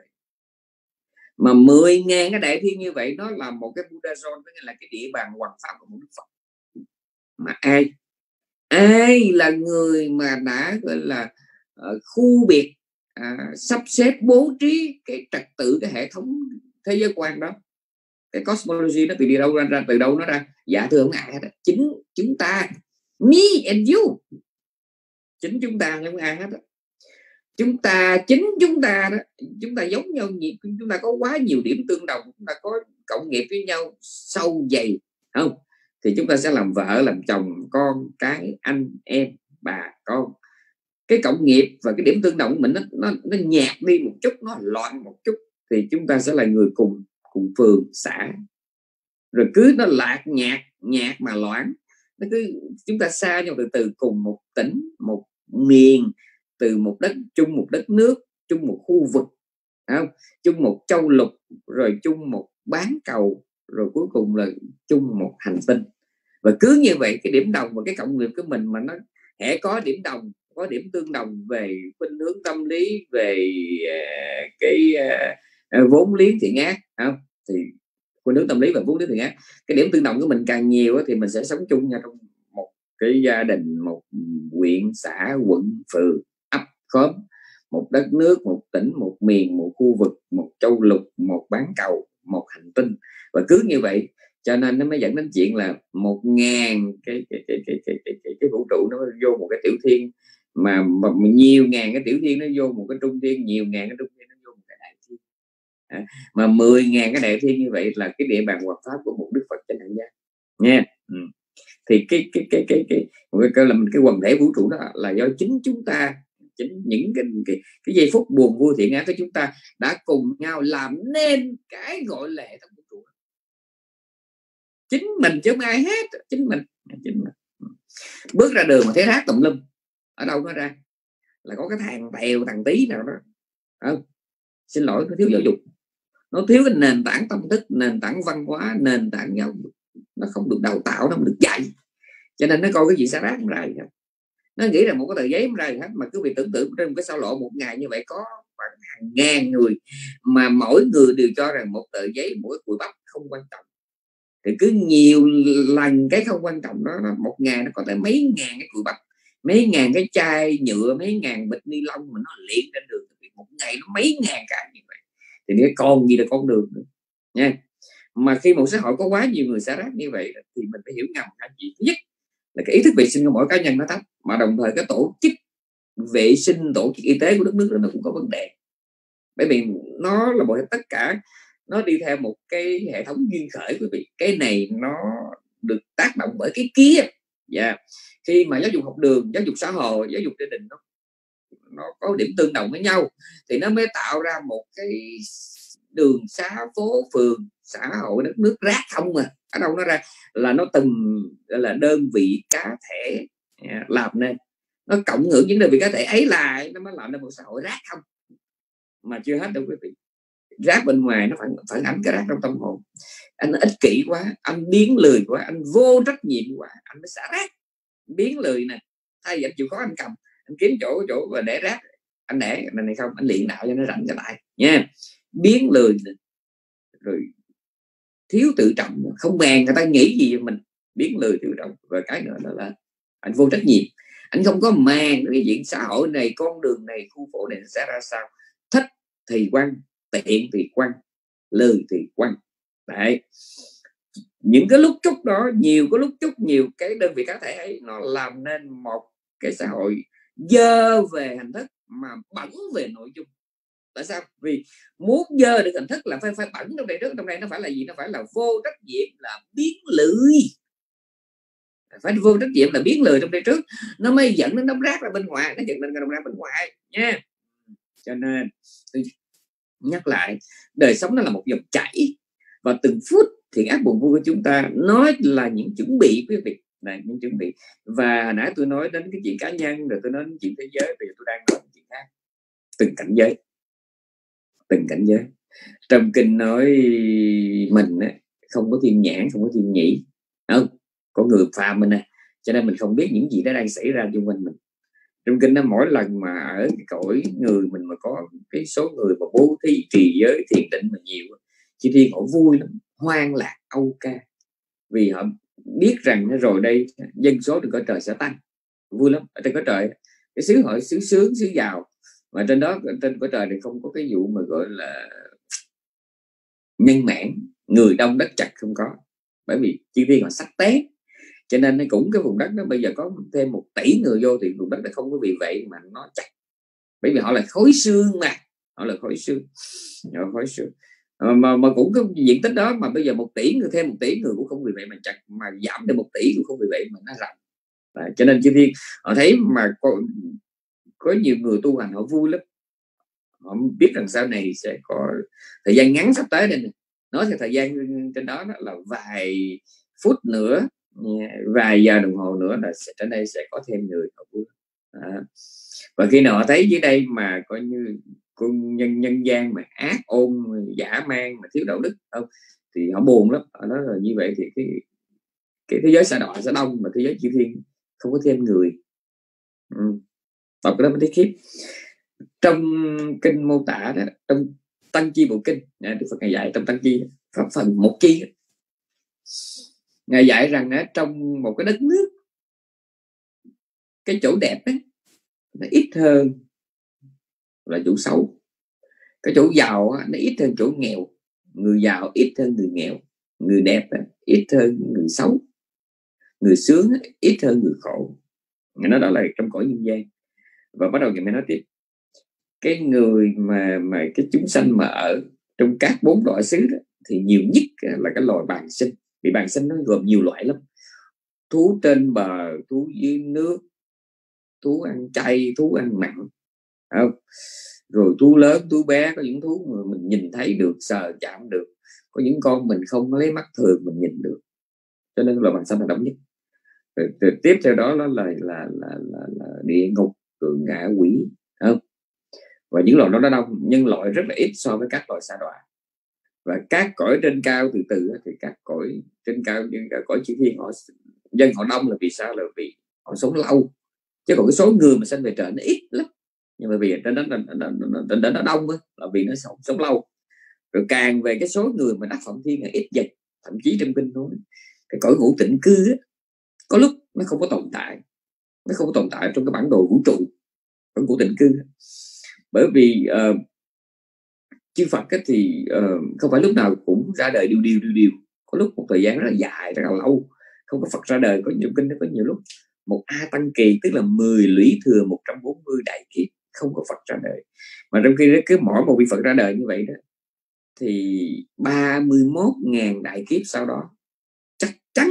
Mà 10.000 cái đại thiên như vậy, nó là một cái Buddha zone, tức là cái địa bàn hoàng pháp của một Đức Phật. Mà ai là người mà đã gọi là khu biệt, sắp xếp bố trí cái trật tự, cái hệ thống thế giới quan đó, cái cosmology nó từ đâu ra, từ đâu nó ra? Dạ thưa không ai hết, chính chúng ta, me and you, chính chúng ta không ai hết đó. Chính chúng ta đó, chúng ta giống nhau nhiều, chúng ta có quá nhiều điểm tương đồng, chúng ta có cộng nghiệp với nhau sâu dày, không? Thì chúng ta sẽ làm vợ, làm chồng, con cái, anh em, bà con. Cái cộng nghiệp và cái điểm tương đồng của mình nó nhạt đi một chút, nó loạn một chút, thì chúng ta sẽ là người cùng phường xã. Rồi cứ nó lạc nhạt mà loạn, nó cứ chúng ta xa nhau từ cùng một tỉnh, một miền, từ một đất chung, một đất nước, chung một khu vực, không? Chung một châu lục, rồi chung một bán cầu, rồi cuối cùng là chung một hành tinh. Và cứ như vậy, cái điểm đồng và cái cộng nghiệp của mình mà nó hễ có điểm đồng, có điểm tương đồng về khuynh hướng tâm lý, về cái vốn liếng thiện ác, không? Thì khuynh hướng tâm lý và vốn liếng thiện ác, cái điểm tương đồng của mình càng nhiều thì mình sẽ sống chung nhau trong một cái gia đình, một huyện, xã, quận, phường, ấp, khóm, một đất nước, một tỉnh, một miền, một khu vực, một châu lục, một bán cầu, một hành tinh. Và cứ như vậy, cho nên nó mới dẫn đến chuyện là 1000 cái vũ trụ nó vô một cái tiểu thiên, mà nhiều ngàn cái tiểu thiên nó vô một cái trung thiên, nhiều ngàn cái trung thiên nó vô một cái đại thiên. Mà 10.000 cái đại thiên như vậy là cái địa bàn hoạt pháp của một Đức Phật trên hành giác nha. Thì cái quần thể vũ trụ đó là do chính chúng ta, chính những cái giây phút buồn vui thiện ác của chúng ta đã cùng nhau làm nên cái gọi là hệ thống vũ trụ. Chính mình chứ không ai hết, chính mình. Bước ra đường mà thấy rác tùm lum, ở đâu nó ra? Là có cái thằng tèo, thằng tí nào đó, không? Xin lỗi, nó thiếu giáo dục, nó thiếu cái nền tảng tâm thức, nền tảng văn hóa, nền tảng giáo dục, nó không được đào tạo, nó không được dạy, cho nên nó coi cái gì xả rác không ra gì hết. Nó nghĩ là một cái tờ giấy không ra gì hết. Mà cứ việc tưởng tượng trên một cái sao lộ một ngày như vậy có khoảng hàng ngàn người, mà mỗi người đều cho rằng một tờ giấy, mỗi cùi bắp không quan trọng. Thì cứ nhiều lần cái không quan trọng đó, một ngày nó có tới mấy ngàn cái cùi bắp, mấy ngàn cái chai nhựa, mấy ngàn bịch ni lông mà nó liệt trên đường. Một ngày nó mấy ngàn cái như vậy, thì nó còn gì là con đường nữa nha. Mà khi một xã hội có quá nhiều người xả rác như vậy thì mình phải hiểu ngầm hai chuyện. Thứ nhất là cái ý thức vệ sinh của mỗi cá nhân nó thấp, mà đồng thời cái tổ chức vệ sinh, tổ chức y tế của đất nước đó nó cũng có vấn đề. Bởi vì nó là một tất cả nó đi theo một cái hệ thống duyên khởi quý vị. Cái này nó được tác động bởi cái kia. Khi mà giáo dục học đường, giáo dục xã hội, giáo dục gia đình nó có điểm tương đồng với nhau thì nó mới tạo ra một cái đường xá, phố phường, xã hội, đất nước rác không. Mà ở đâu nó ra? Là nó từng là đơn vị cá thể làm nên, nó cộng hưởng những đơn vị cá thể ấy lại nó mới làm nên một xã hội rác không. Mà chưa hết đâu quý vị, rác bên ngoài nó phản ánh cái rác trong tâm hồn. Anh ích kỷ quá, anh biến lười quá, anh vô trách nhiệm quá, anh mới xả rác. Biến lười nè, thay vì anh chịu khó anh cầm, anh kiếm chỗ và để rác, anh để này không, anh luyện đạo cho nó rảnh trở lại nha. Biến lười nè, rồi thiếu tự trọng, không màng người ta nghĩ gì về mình, biến lười thiếu trọng, và cái nữa đó là anh vô trách nhiệm. Anh không có màng cái chuyện xã hội này, con đường này, khu phố này sẽ ra sao. Thích thì quăng, tiện thì quăng, lười thì quăng. Đấy, những cái lúc chúc đó nhiều, có lúc chúc nhiều cái đơn vị cá thể ấy nó làm nên một cái xã hội dơ về hình thức mà bẩn về nội dung. Tại sao? Vì muốn dơ được hình thức là phải bẩn trong đây trước. Trong đây nó phải là gì? Nó phải là vô trách nhiệm, là biến lười. Phải vô trách nhiệm là biến lười trong đây trước, nó mới dẫn đến đống rác ra bên ngoài, nó dẫn đến cái đống rác bên ngoài nha. Cho nên tôi nhắc lại, đời sống nó là một dòng chảy, và từng phút thiện ác buồn vui của chúng ta nó là những chuẩn bị, quý vị, là những chuẩn bị. Và nãy tôi nói đến cái chuyện cá nhân, rồi tôi nói đến chuyện thế giới, bây giờ tôi đang nói đến chuyện khác. Từng cảnh giới, từng cảnh giới. Trong kinh nói mình không có thiên nhãn, không có thiên nhĩ, không có người phàm mình nè, cho nên mình không biết những gì đã đang xảy ra xung quanh mình. Trong kinh nó mỗi lần mà ở cái cõi người mình mà có cái số người mà bố thí trì giới thiền định mà nhiều, Chư Thiên họ vui lắm, hoan lạc âu ca, vì họ biết rằng rồi đây dân số trên cõi trời sẽ tăng, vui lắm. Ở trên cõi trời cái xứ họ xứ sướng, xứ giàu, mà trên đó, trên cõi trời thì không có cái vụ mà gọi là nhân mãn, người đông đất chặt, không có, bởi vì Chư Thiên họ sắc tế. Cho nên cũng cái vùng đất đó bây giờ có thêm 1 tỷ người vô thì vùng đất nó không có vì vậy mà nó chặt, bởi vì họ là khối xương mà, họ là khối xương, khối xương. Mà cũng cái diện tích đó mà bây giờ 1 tỷ người, thêm 1 tỷ người cũng không vì vậy mà chặt, mà giảm được 1 tỷ cũng không vì vậy mà nó rộng. Cho nên Chư Thiên họ thấy mà có nhiều người tu hành họ vui lắm, họ biết rằng sau này sẽ có thời gian ngắn sắp tới đây này. Nói thì thời gian trên đó là vài phút nữa, vài giờ đồng hồ nữa là trên đây sẽ có thêm người họ vui. Và khi nào họ thấy dưới đây mà coi như con nhân gian mà ác ôn, dã man, mà thiếu đạo đức không, thì họ buồn lắm. Họ nói là như vậy thì cái thế giới xã đọa sẽ đông, mà thế giới Chư Thiên không có thêm người. Đọc cái đó mới thấy khiếp. Trong kinh mô tả đó, trong Tăng Chi Bộ Kinh, Đức Phật ngài dạy trong Tăng Chi pháp phần 1 chi, ngài dạy rằng trong một cái đất nước, cái chỗ đẹp ấy, nó ít hơn là chỗ xấu, cái chỗ giàu nó ít hơn chỗ nghèo, người giàu ít hơn người nghèo, người đẹp ít hơn người xấu, người sướng ít hơn người khổ. Ngài nói đó là trong cõi nhân gian. Và bắt đầu ngài mới nói tiếp, cái người mà cái chúng sanh mà ở trong các 4 loại xứ đó, thì nhiều nhất là cái loài bàng sinh. Vì bàng sinh nó gồm nhiều loại lắm: thú trên bờ, thú dưới nước, thú ăn chay, thú ăn mặn, không? Rồi thú lớn, thú bé, có những thú mà mình nhìn thấy được, sờ chạm được, có những con mình không lấy mắt thường mình nhìn được. Cho nên là bàng sinh là đông nhất. Rồi tiếp theo đó nó là địa ngục, rồi ngạ quỷ, không? Và những loài đó nó đông, nhân loại rất là ít so với các loài sa đọa. Và các cõi trên cao từ từ thì các cõi trên cao, những cõi Chư Thiên họ dân họ đông là vì sao? Là vì họ sống lâu, chứ còn cái số người mà sinh về trời nó ít lắm. Nhưng mà vì trên đó nó đông là vì nó sống lâu. Rồi càng về cái số người mà đắc Phạm Thiên là ít dần. Thậm chí trong kinh nói cái cõi ngũ tịnh cư ấy, có lúc nó không có tồn tại, nó không có tồn tại trong cái bản đồ vũ trụ cõi ngũ tịnh cư. Bởi vì chư Phật thì không phải lúc nào cũng ra đời điều. Có lúc một thời gian rất là dài, rất là lâu không có Phật ra đời. Có nhiều kinh nó có nhiều lúc một A Tăng Kỳ, tức là 10 lũy thừa 140 đại kiếp không có Phật ra đời. Mà trong khi cứ mỗi một vị Phật ra đời như vậy đó, thì 31.000 đại kiếp sau đó chắc chắn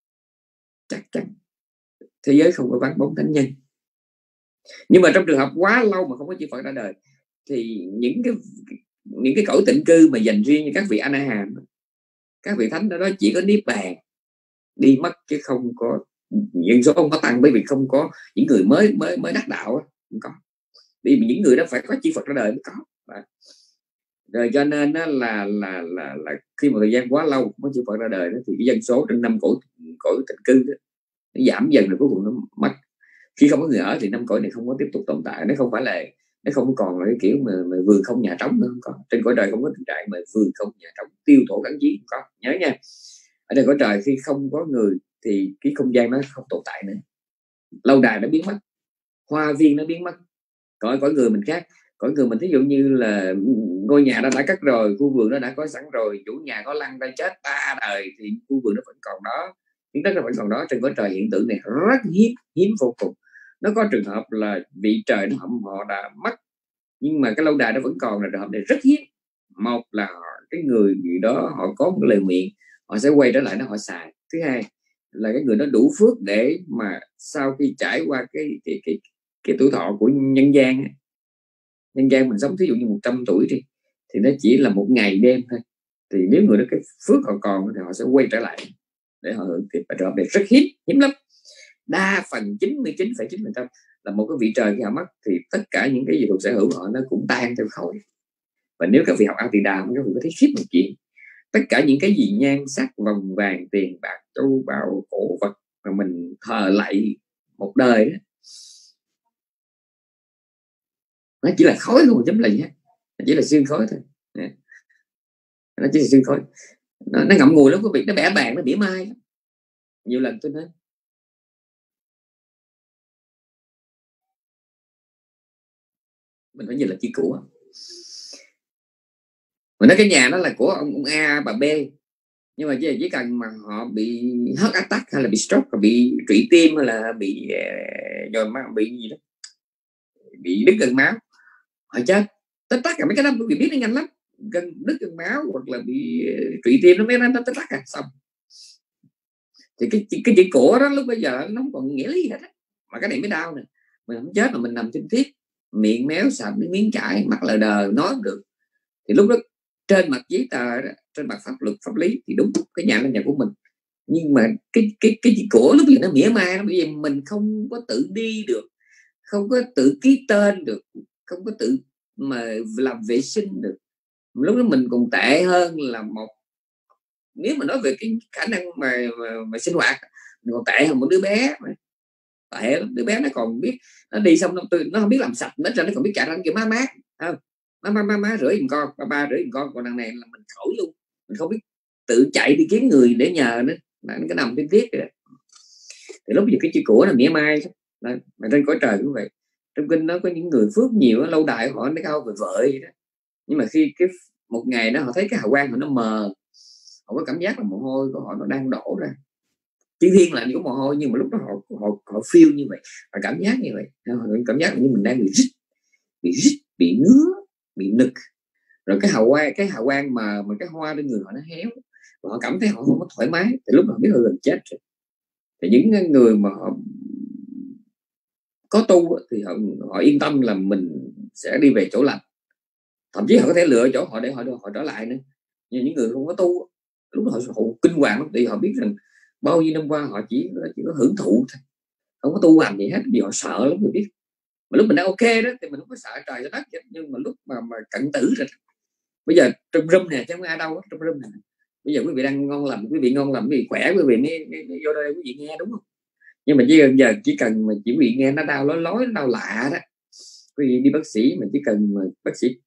thế giới không có vắng bóng thánh nhân. Nhưng mà trong trường hợp quá lâu mà không có chư Phật ra đời, thì những cái cõi tịnh cư mà dành riêng cho các vị A-na-hàm, các vị thánh đó chỉ có niết bàn đi mất, chứ không có dân số không có tăng. Bởi vì không có những người mới đắc đạo, không có. Vì những người đó phải có chư Phật ra đời mới có. Rồi cho nên là khi một thời gian quá lâu không có chư Phật ra đời đó, thì cái dân số trên 5 cõi tịnh cư đó, nó giảm dần, rồi cuối cùng nó mất. Khi không có người ở thì 5 cõi này không có tiếp tục tồn tại. Nó không phải là, nó không còn là cái kiểu mà vườn không nhà trống nữa, không có. Trên cõi trời không có tình trạng mà vườn không nhà trống, tiêu thổ kháng chiến, không có. Nhớ nha, ở trên cõi trời khi không có người thì cái không gian nó không tồn tại nữa, lâu đài nó biến mất, hoa viên nó biến mất. Cõi người mình khác, cõi người mình thí dụ như là ngôi nhà đó đã cất rồi, khu vườn nó đã có sẵn rồi, chủ nhà có lăn ra chết 3 đời thì khu vườn nó vẫn còn đó, miếng đất nó vẫn còn đó. Trên cõi trời hiện tượng này rất hiếm vô cùng. Nó có trường hợp là vị trời nó họ đã mất, nhưng mà cái lâu đài nó vẫn còn, là trường hợp này rất hiếm. Một là cái người đó họ có một lời nguyện, họ sẽ quay trở lại đó họ xài. Thứ hai là cái người đó đủ phước để mà sau khi trải qua cái tuổi thọ của nhân gian mình sống thí dụ như 100 tuổi thì nó chỉ là một ngày đêm thôi. Thì nếu người đó cái phước họ còn thì họ sẽ quay trở lại để họ hưởng. Thì trường hợp này rất hiếm lắm. Đa phần 99,9% là một cái vị trời khi họ mất thì tất cả những cái gì thuộc sở hữu họ nó cũng tan theo khói. Và nếu các vị học Al-Tida, các vị có thấy khiếp một chuyện, tất cả những cái gì nhan sắc, vòng vàng, tiền bạc, châu báu, cổ vật mà mình thờ lạy một đời đó, nó chỉ là khói không, chấm gì hết, nó chỉ là xương khói thôi. Nó chỉ là xương khói, nó ngậm ngùi lắm quý vị, nó bẻ bàn, nó mỉa mai. Nhiều lần tôi nói mình phải nhìn là chi của. Mà nói cái nhà đó là của ông A bà B, nhưng mà chỉ cần mà họ bị heart attack hay là bị stroke, hay bị trụy tim, hay là bị bị gì đó, bị đứt gần máu, họ chết. Tất cả mấy cái đó quý vị biết nó nhanh lắm, gần đứt gần máu hoặc là bị trụy tim nó tất cả xong. Thì cái chữ cổ đó lúc bây giờ nó không còn nghĩa lý hết á. Mà cái này mới đau nè, mình không chết mà mình nằm trên thiết, miệng méo sạch, miếng chảy, mặt lờ đờ, nói không được, thì lúc đó trên mặt giấy tờ đó, trên mặt pháp luật pháp lý thì đúng cái nhà là nhà của mình. Nhưng mà cái chữ cổ lúc bây giờ nó mỉa mai, bởi vì mình không có tự đi được, không có tự ký tên được, không có tự mà làm vệ sinh được. Lúc đó mình còn tệ hơn là một, nếu mà nói về cái khả năng mà sinh hoạt, mình còn tệ hơn một đứa bé. Tệ lắm, đứa bé nó còn biết, nó đi xong nó không biết làm sạch, nó còn biết chạy ra kêu má không, má rửa giùm con, ba rửa giùm con. Còn đằng này là mình khổ luôn, mình không biết tự chạy đi kiếm người để nhờ nữa, nó cái nằm trên viết vậy. Thì lúc giờ cái chữ của là mỉa mai đó. Mà trên cõi trời cũng vậy. Trong kinh nó có những người phước nhiều, lâu đài họ nó cao vợi vậy đó. Nhưng mà khi cái một ngày đó họ thấy cái hào quang họ nó mờ, họ có cảm giác là mồ hôi của họ nó đang đổ ra. Chữ Thiên là có mồ hôi, nhưng mà lúc đó họ feel như vậy, và cảm giác như vậy, họ cảm giác như mình đang bị rít, bị ngứa, bị nực. Rồi cái hào quang mà cái hoa trên người họ nó héo, và họ cảm thấy họ không có thoải mái. Thì lúc họ biết họ gần chết rồi. Thì những người mà họ có tu thì họ yên tâm là mình sẽ đi về chỗ lành, thậm chí họ có thể lựa chỗ họ để họ trở lại nữa. Nhưng những người không có tu, lúc đó họ kinh hoàng lắm, vì họ biết rằng bao nhiêu năm qua họ chỉ có hưởng thụ thôi, không có tu hành gì hết, vì họ sợ lắm. Mình biết mà lúc mình đang ok đó thì mình không có sợ trời đất, nhưng mà lúc mà cận tử rồi, bây giờ trong room nè chứ không ai đâu, trong room nè bây giờ quý vị đang ngon lành, quý vị khỏe, quý vị mới vô đây quý vị nghe, đúng không? Nhưng mà giờ chỉ cần mà quý vị nghe nó đau lối đau lạ đó, quý vị đi bác sĩ mà chỉ cần mà bác sĩ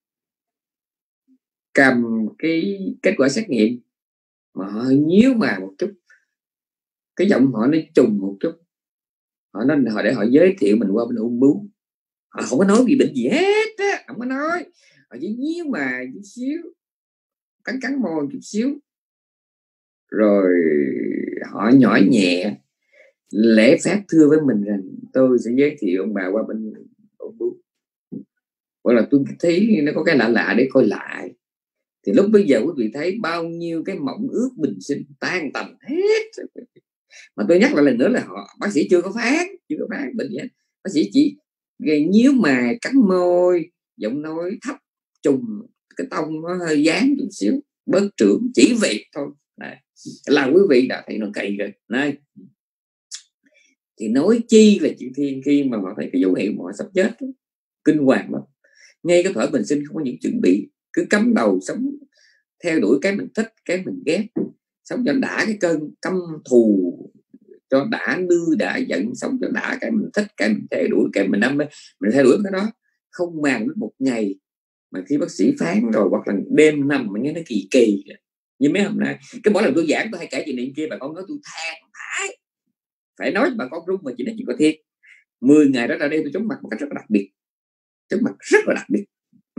cầm cái kết quả xét nghiệm mà họ nhíu mà một chút, cái giọng họ nó trùng một chút, họ để họ giới thiệu mình qua bên ung bướu, họ không có nói bị bệnh gì hết á, không có nói, họ chỉ nhíu mà chút xíu, cắn môi chút xíu, rồi họ nhỏ nhẹ lễ phép thưa với mình rằng tôi sẽ giới thiệu ông bà qua bên ung bướu, hoặc là tôi thấy nó có cái lạ để coi lại. Thì lúc bây giờ quý vị thấy bao nhiêu cái mộng ước bình sinh tan tành hết. Mà tôi nhắc lại lần nữa là bác sĩ chưa có phán bệnh gì hết. Bác sĩ chỉ nhíu mày, cắn môi, giọng nói thấp trùng, cái tông nó hơi dán chút xíu, bớt trưởng, chỉ vậy thôi. Đấy, là quý vị đã thấy nó cày rồi. Này, thì nói chi là chữ Thiên, khi mà họ thấy cái dấu hiệu mà họ sắp chết đó, kinh hoàng lắm. Ngay cái thuở bình sinh không có những chuẩn bị, cứ cắm đầu sống theo đuổi cái mình thích, cái mình ghét, sống cho đã cái cơn căm thù, cho đã nư đã giận, sống cho đã cái mình thích, cái mình theo đuổi, cái mình đam mê, mình theo đuổi cái đó, không màng đến một ngày mà khi bác sĩ phán rồi, hoặc là đêm nằm mà nghe nó kỳ như mấy hôm nay. Cái mỗi lần tôi giảng tôi hay kể chuyện này kia, bà con nói tôi than phải nói bà con rung mà chỉ nói chuyện có thiệt. 10 ngày đó ra đây tôi chóng mặt một cách rất là đặc biệt, chóng mặt rất là đặc biệt,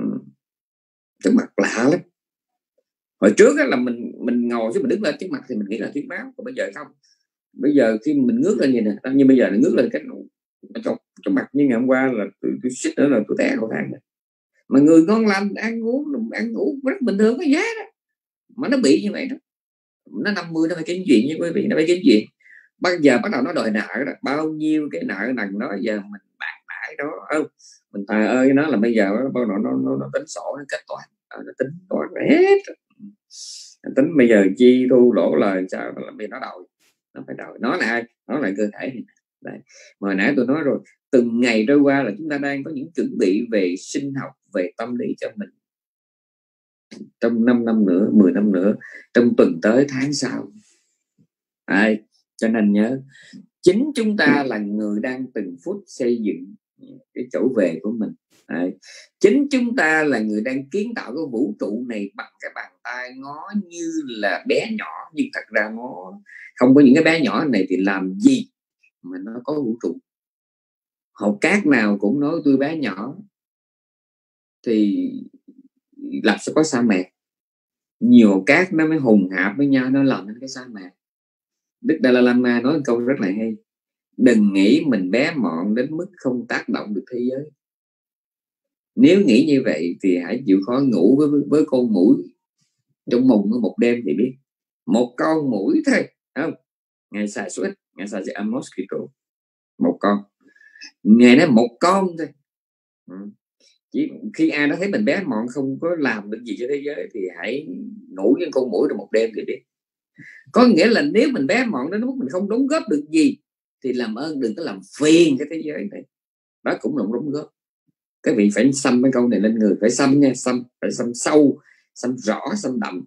chóng mặt lạ lắm. Hồi trước là mình ngồi chứ mình đứng lên chóng mặt thì mình nghĩ là thiếu máu, còn bây giờ không. Bây giờ khi mình ngước lên như nè, như bây giờ là ngước lên cái chóng mặt như ngày hôm qua là tôi suýt nữa là tôi té cầu thang này. Mà người ngon lành ăn uống rất bình thường cái giá đó, mà nó bị như vậy đó. Nó 50 nó phải kiếm chuyện với quý vị, nó phải kiếm chuyện. Bây giờ bắt đầu nó đòi nợ đó, bao nhiêu cái nợ nần đó giờ mình bạc bãi đó không, mình thà ơi nó là bây giờ bao nó tính sổ, nó kết toán, nó tính toán hết, tính bây giờ chi thu lỗ lời sao là bây nó đòi, nó phải đòi. Nó là ai? Nó là cơ thể này. Đấy. Mà hồi nãy tôi nói rồi, từng ngày trôi qua là chúng ta đang có những chuẩn bị về sinh học, về tâm lý cho mình. Trong 5 năm nữa, 10 năm nữa, trong tuần tới, tháng sau. Đấy. Cho nên nhớ, chính chúng ta là người đang từng phút xây dựng cái chỗ về của mình. Đấy. Chính chúng ta là người đang kiến tạo cái vũ trụ này bằng cái bàn tay ngó như là bé nhỏ, nhưng thật ra nó không có những cái bé nhỏ này thì làm gì mà nó có vũ trụ. Hột cát nào cũng nói tôi bé nhỏ thì làm sao có sa mạc. Nhiều cát nó mới hùng hạp với nhau, nó làm nên cái sa mạc. Đức Dalai Lama nói một câu rất là hay: đừng nghĩ mình bé mọn đến mức không tác động được thế giới. Nếu nghĩ như vậy thì hãy chịu khó ngủ với con muỗi trong mùng một đêm thì biết. Một con muỗi thôi, không? Ngài xài số ít, ngài xài a mosquito, một con. Ngài nói một con thôi. Chỉ khi ai đó thấy mình bé mọn không có làm được gì cho thế giới thì hãy ngủ với con muỗi trong một đêm thì biết. Có nghĩa là nếu mình bé mọn đến mức mình không đóng góp được gì thì làm ơn đừng có làm phiền cái thế giới này. Đó cũng là một đóng góp. Các vị phải xăm cái câu này lên người, phải xăm nha, phải xăm sâu, xăm rõ, xăm đậm.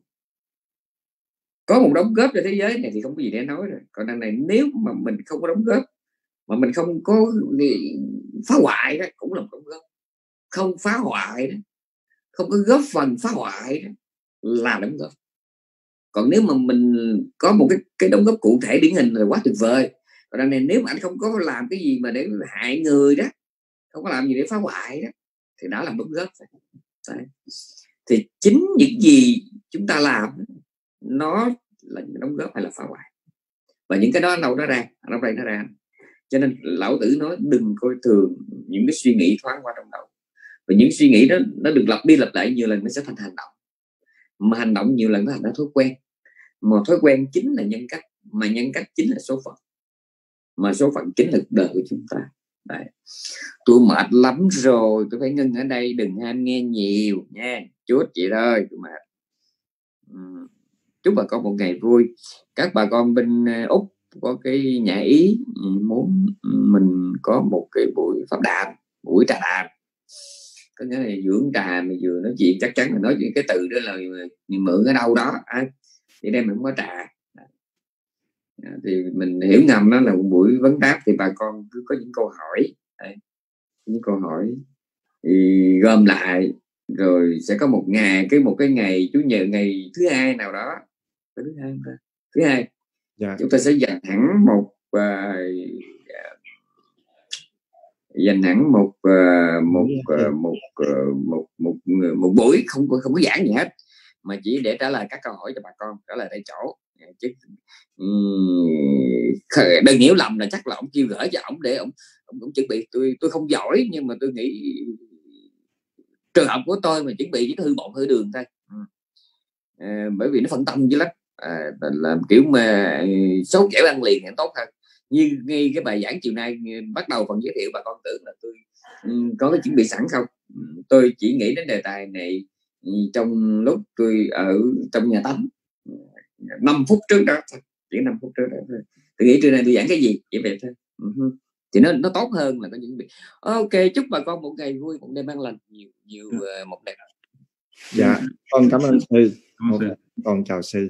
Có một đóng góp cho thế giới này thì không có gì để nói rồi. Còn đằng này nếu mà mình không có đóng góp, mà mình không có phá hoại đó, cũng là một đóng góp. Không phá hoại đó, không có góp phần phá hoại đó, là đóng góp. Còn nếu mà mình có một cái đóng góp cụ thể điển hình là quá tuyệt vời. Còn đằng này nếu mà anh không có làm cái gì mà để hại người đó, không có làm gì để phá hoại đó, thì đó là đóng góp. Đấy. Thì chính những gì chúng ta làm nó là những đóng góp hay là phá hoại, và những cái đó đâu nó ra. Cho nên lão tử nói đừng coi thường những cái suy nghĩ thoáng qua trong đầu, và những suy nghĩ đó nó được lặp đi lặp lại nhiều lần nó sẽ thành hành động, mà hành động nhiều lần nó thành ra thói quen, mà thói quen chính là nhân cách, mà nhân cách chính là số phận, mà số phận chính là cuộc đời của chúng ta. Đấy. Tôi mệt lắm rồi, tôi phải ngưng ở đây, đừng ham nghe nhiều nha, chút vậy thôi. Tôi mệt. Chúc bà con một ngày vui. Các bà con bên Úc có cái nhà Ý muốn mình có một cái buổi pháp đàm, buổi trà đàm, có nghĩa là dưỡng trà mà vừa nói chuyện, chắc chắn là nói chuyện cái từ đó là mượn ở đâu đó. Thì đây mình không có trà, thì mình hiểu ngầm đó là một buổi vấn đáp, thì bà con cứ có những câu hỏi. Đấy. Những câu hỏi thì gom lại rồi sẽ có một cái ngày Chủ nhật, ngày thứ hai nào đó, thứ hai chúng ta sẽ dành hẳn một buổi không có giảng gì hết, mà chỉ để trả lời các câu hỏi cho bà con, trả lời tại chỗ. Chứ đừng hiểu lầm là chắc là ông kêu gửi cho ông để ông chuẩn bị. Tôi không giỏi, nhưng mà tôi nghĩ trường hợp của tôi mà chuẩn bị chỉ hư bộn hư đường thôi. Bởi vì nó phân tâm dữ lắm, làm kiểu mà số kẻo ăn liền thì tốt hơn. Như ngay cái bài giảng chiều nay bắt đầu phần giới thiệu, bà con tưởng là tôi có cái chuẩn bị sẵn không. Tôi chỉ nghĩ đến đề tài này trong lúc tôi ở trong nhà tắm 5 phút trước đó, chỉ 5 phút trước đó thôi. Tôi nghĩ trưa nay tôi giảng cái gì chỉ vậy thôi. Thì nó tốt hơn là có những việc. Ok, chúc bà con một ngày vui, một đêm an lành, nhiều một đêm. Dạ, con cảm ơn sư. Con chào sư.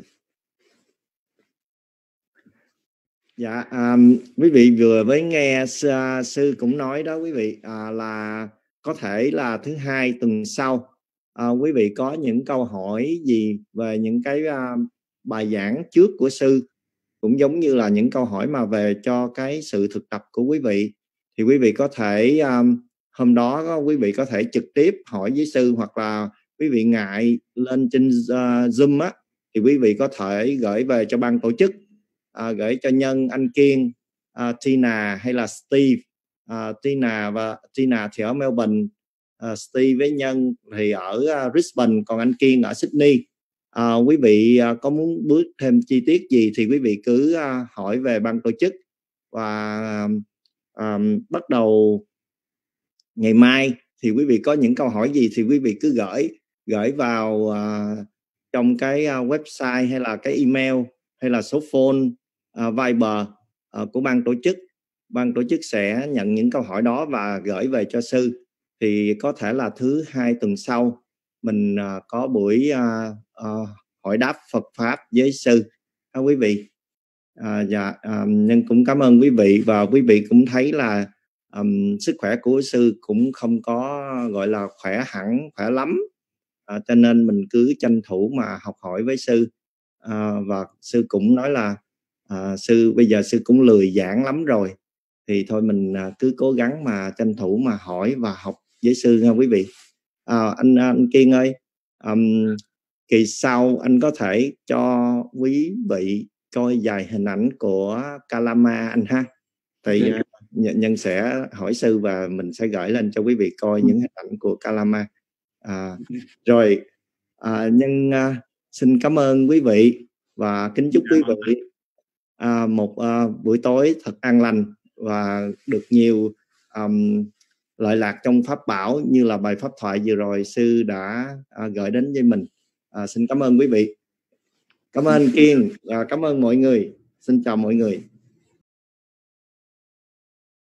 Dạ, quý vị vừa mới nghe sư cũng nói đó quý vị, là có thể là thứ hai tuần sau quý vị có những câu hỏi gì về những cái bài giảng trước của sư cũng giống như là những câu hỏi mà về cho cái sự thực tập của quý vị, thì quý vị có thể hôm đó quý vị có thể trực tiếp hỏi với sư, hoặc là quý vị ngại lên trên Zoom á, thì quý vị có thể gửi về cho ban tổ chức, gửi cho Nhân, anh Kiên, Tina hay là Steve. Tina thì ở Melbourne, Steve với Nhân thì ở Brisbane, còn anh Kiên ở Sydney. Quý vị có muốn bước thêm chi tiết gì thì quý vị cứ hỏi về ban tổ chức, và bắt đầu ngày mai thì quý vị có những câu hỏi gì thì quý vị cứ gửi vào trong cái website hay là cái email hay là số phone Viber của ban tổ chức. Ban tổ chức sẽ nhận những câu hỏi đó và gửi về cho sư. Thì có thể là thứ 2 tuần sau mình có buổi hỏi đáp Phật pháp với sư quý vị. Nhân cũng cảm ơn quý vị, và quý vị cũng thấy là sức khỏe của sư cũng không có gọi là khỏe hẳn, khỏe lắm, cho nên mình cứ tranh thủ mà học hỏi với sư. Và sư cũng nói là sư bây giờ sư cũng lười giảng lắm rồi, thì thôi mình cứ cố gắng mà tranh thủ mà hỏi và học với sư nha quý vị. Anh Kiên ơi, kỳ sau anh có thể cho quý vị coi vài hình ảnh của Kalama anh ha. Thì Nhân sẽ hỏi sư và mình sẽ gửi lên cho quý vị coi những hình ảnh của Kalama. Rồi Nhân xin cảm ơn quý vị và kính chúc quý vị một buổi tối thật an lành và được nhiều lợi lạc trong pháp bảo, như là bài pháp thoại vừa rồi sư đã gửi đến với mình. Xin cảm ơn quý vị, cảm ơn Kiên, cảm ơn mọi người, xin chào mọi người.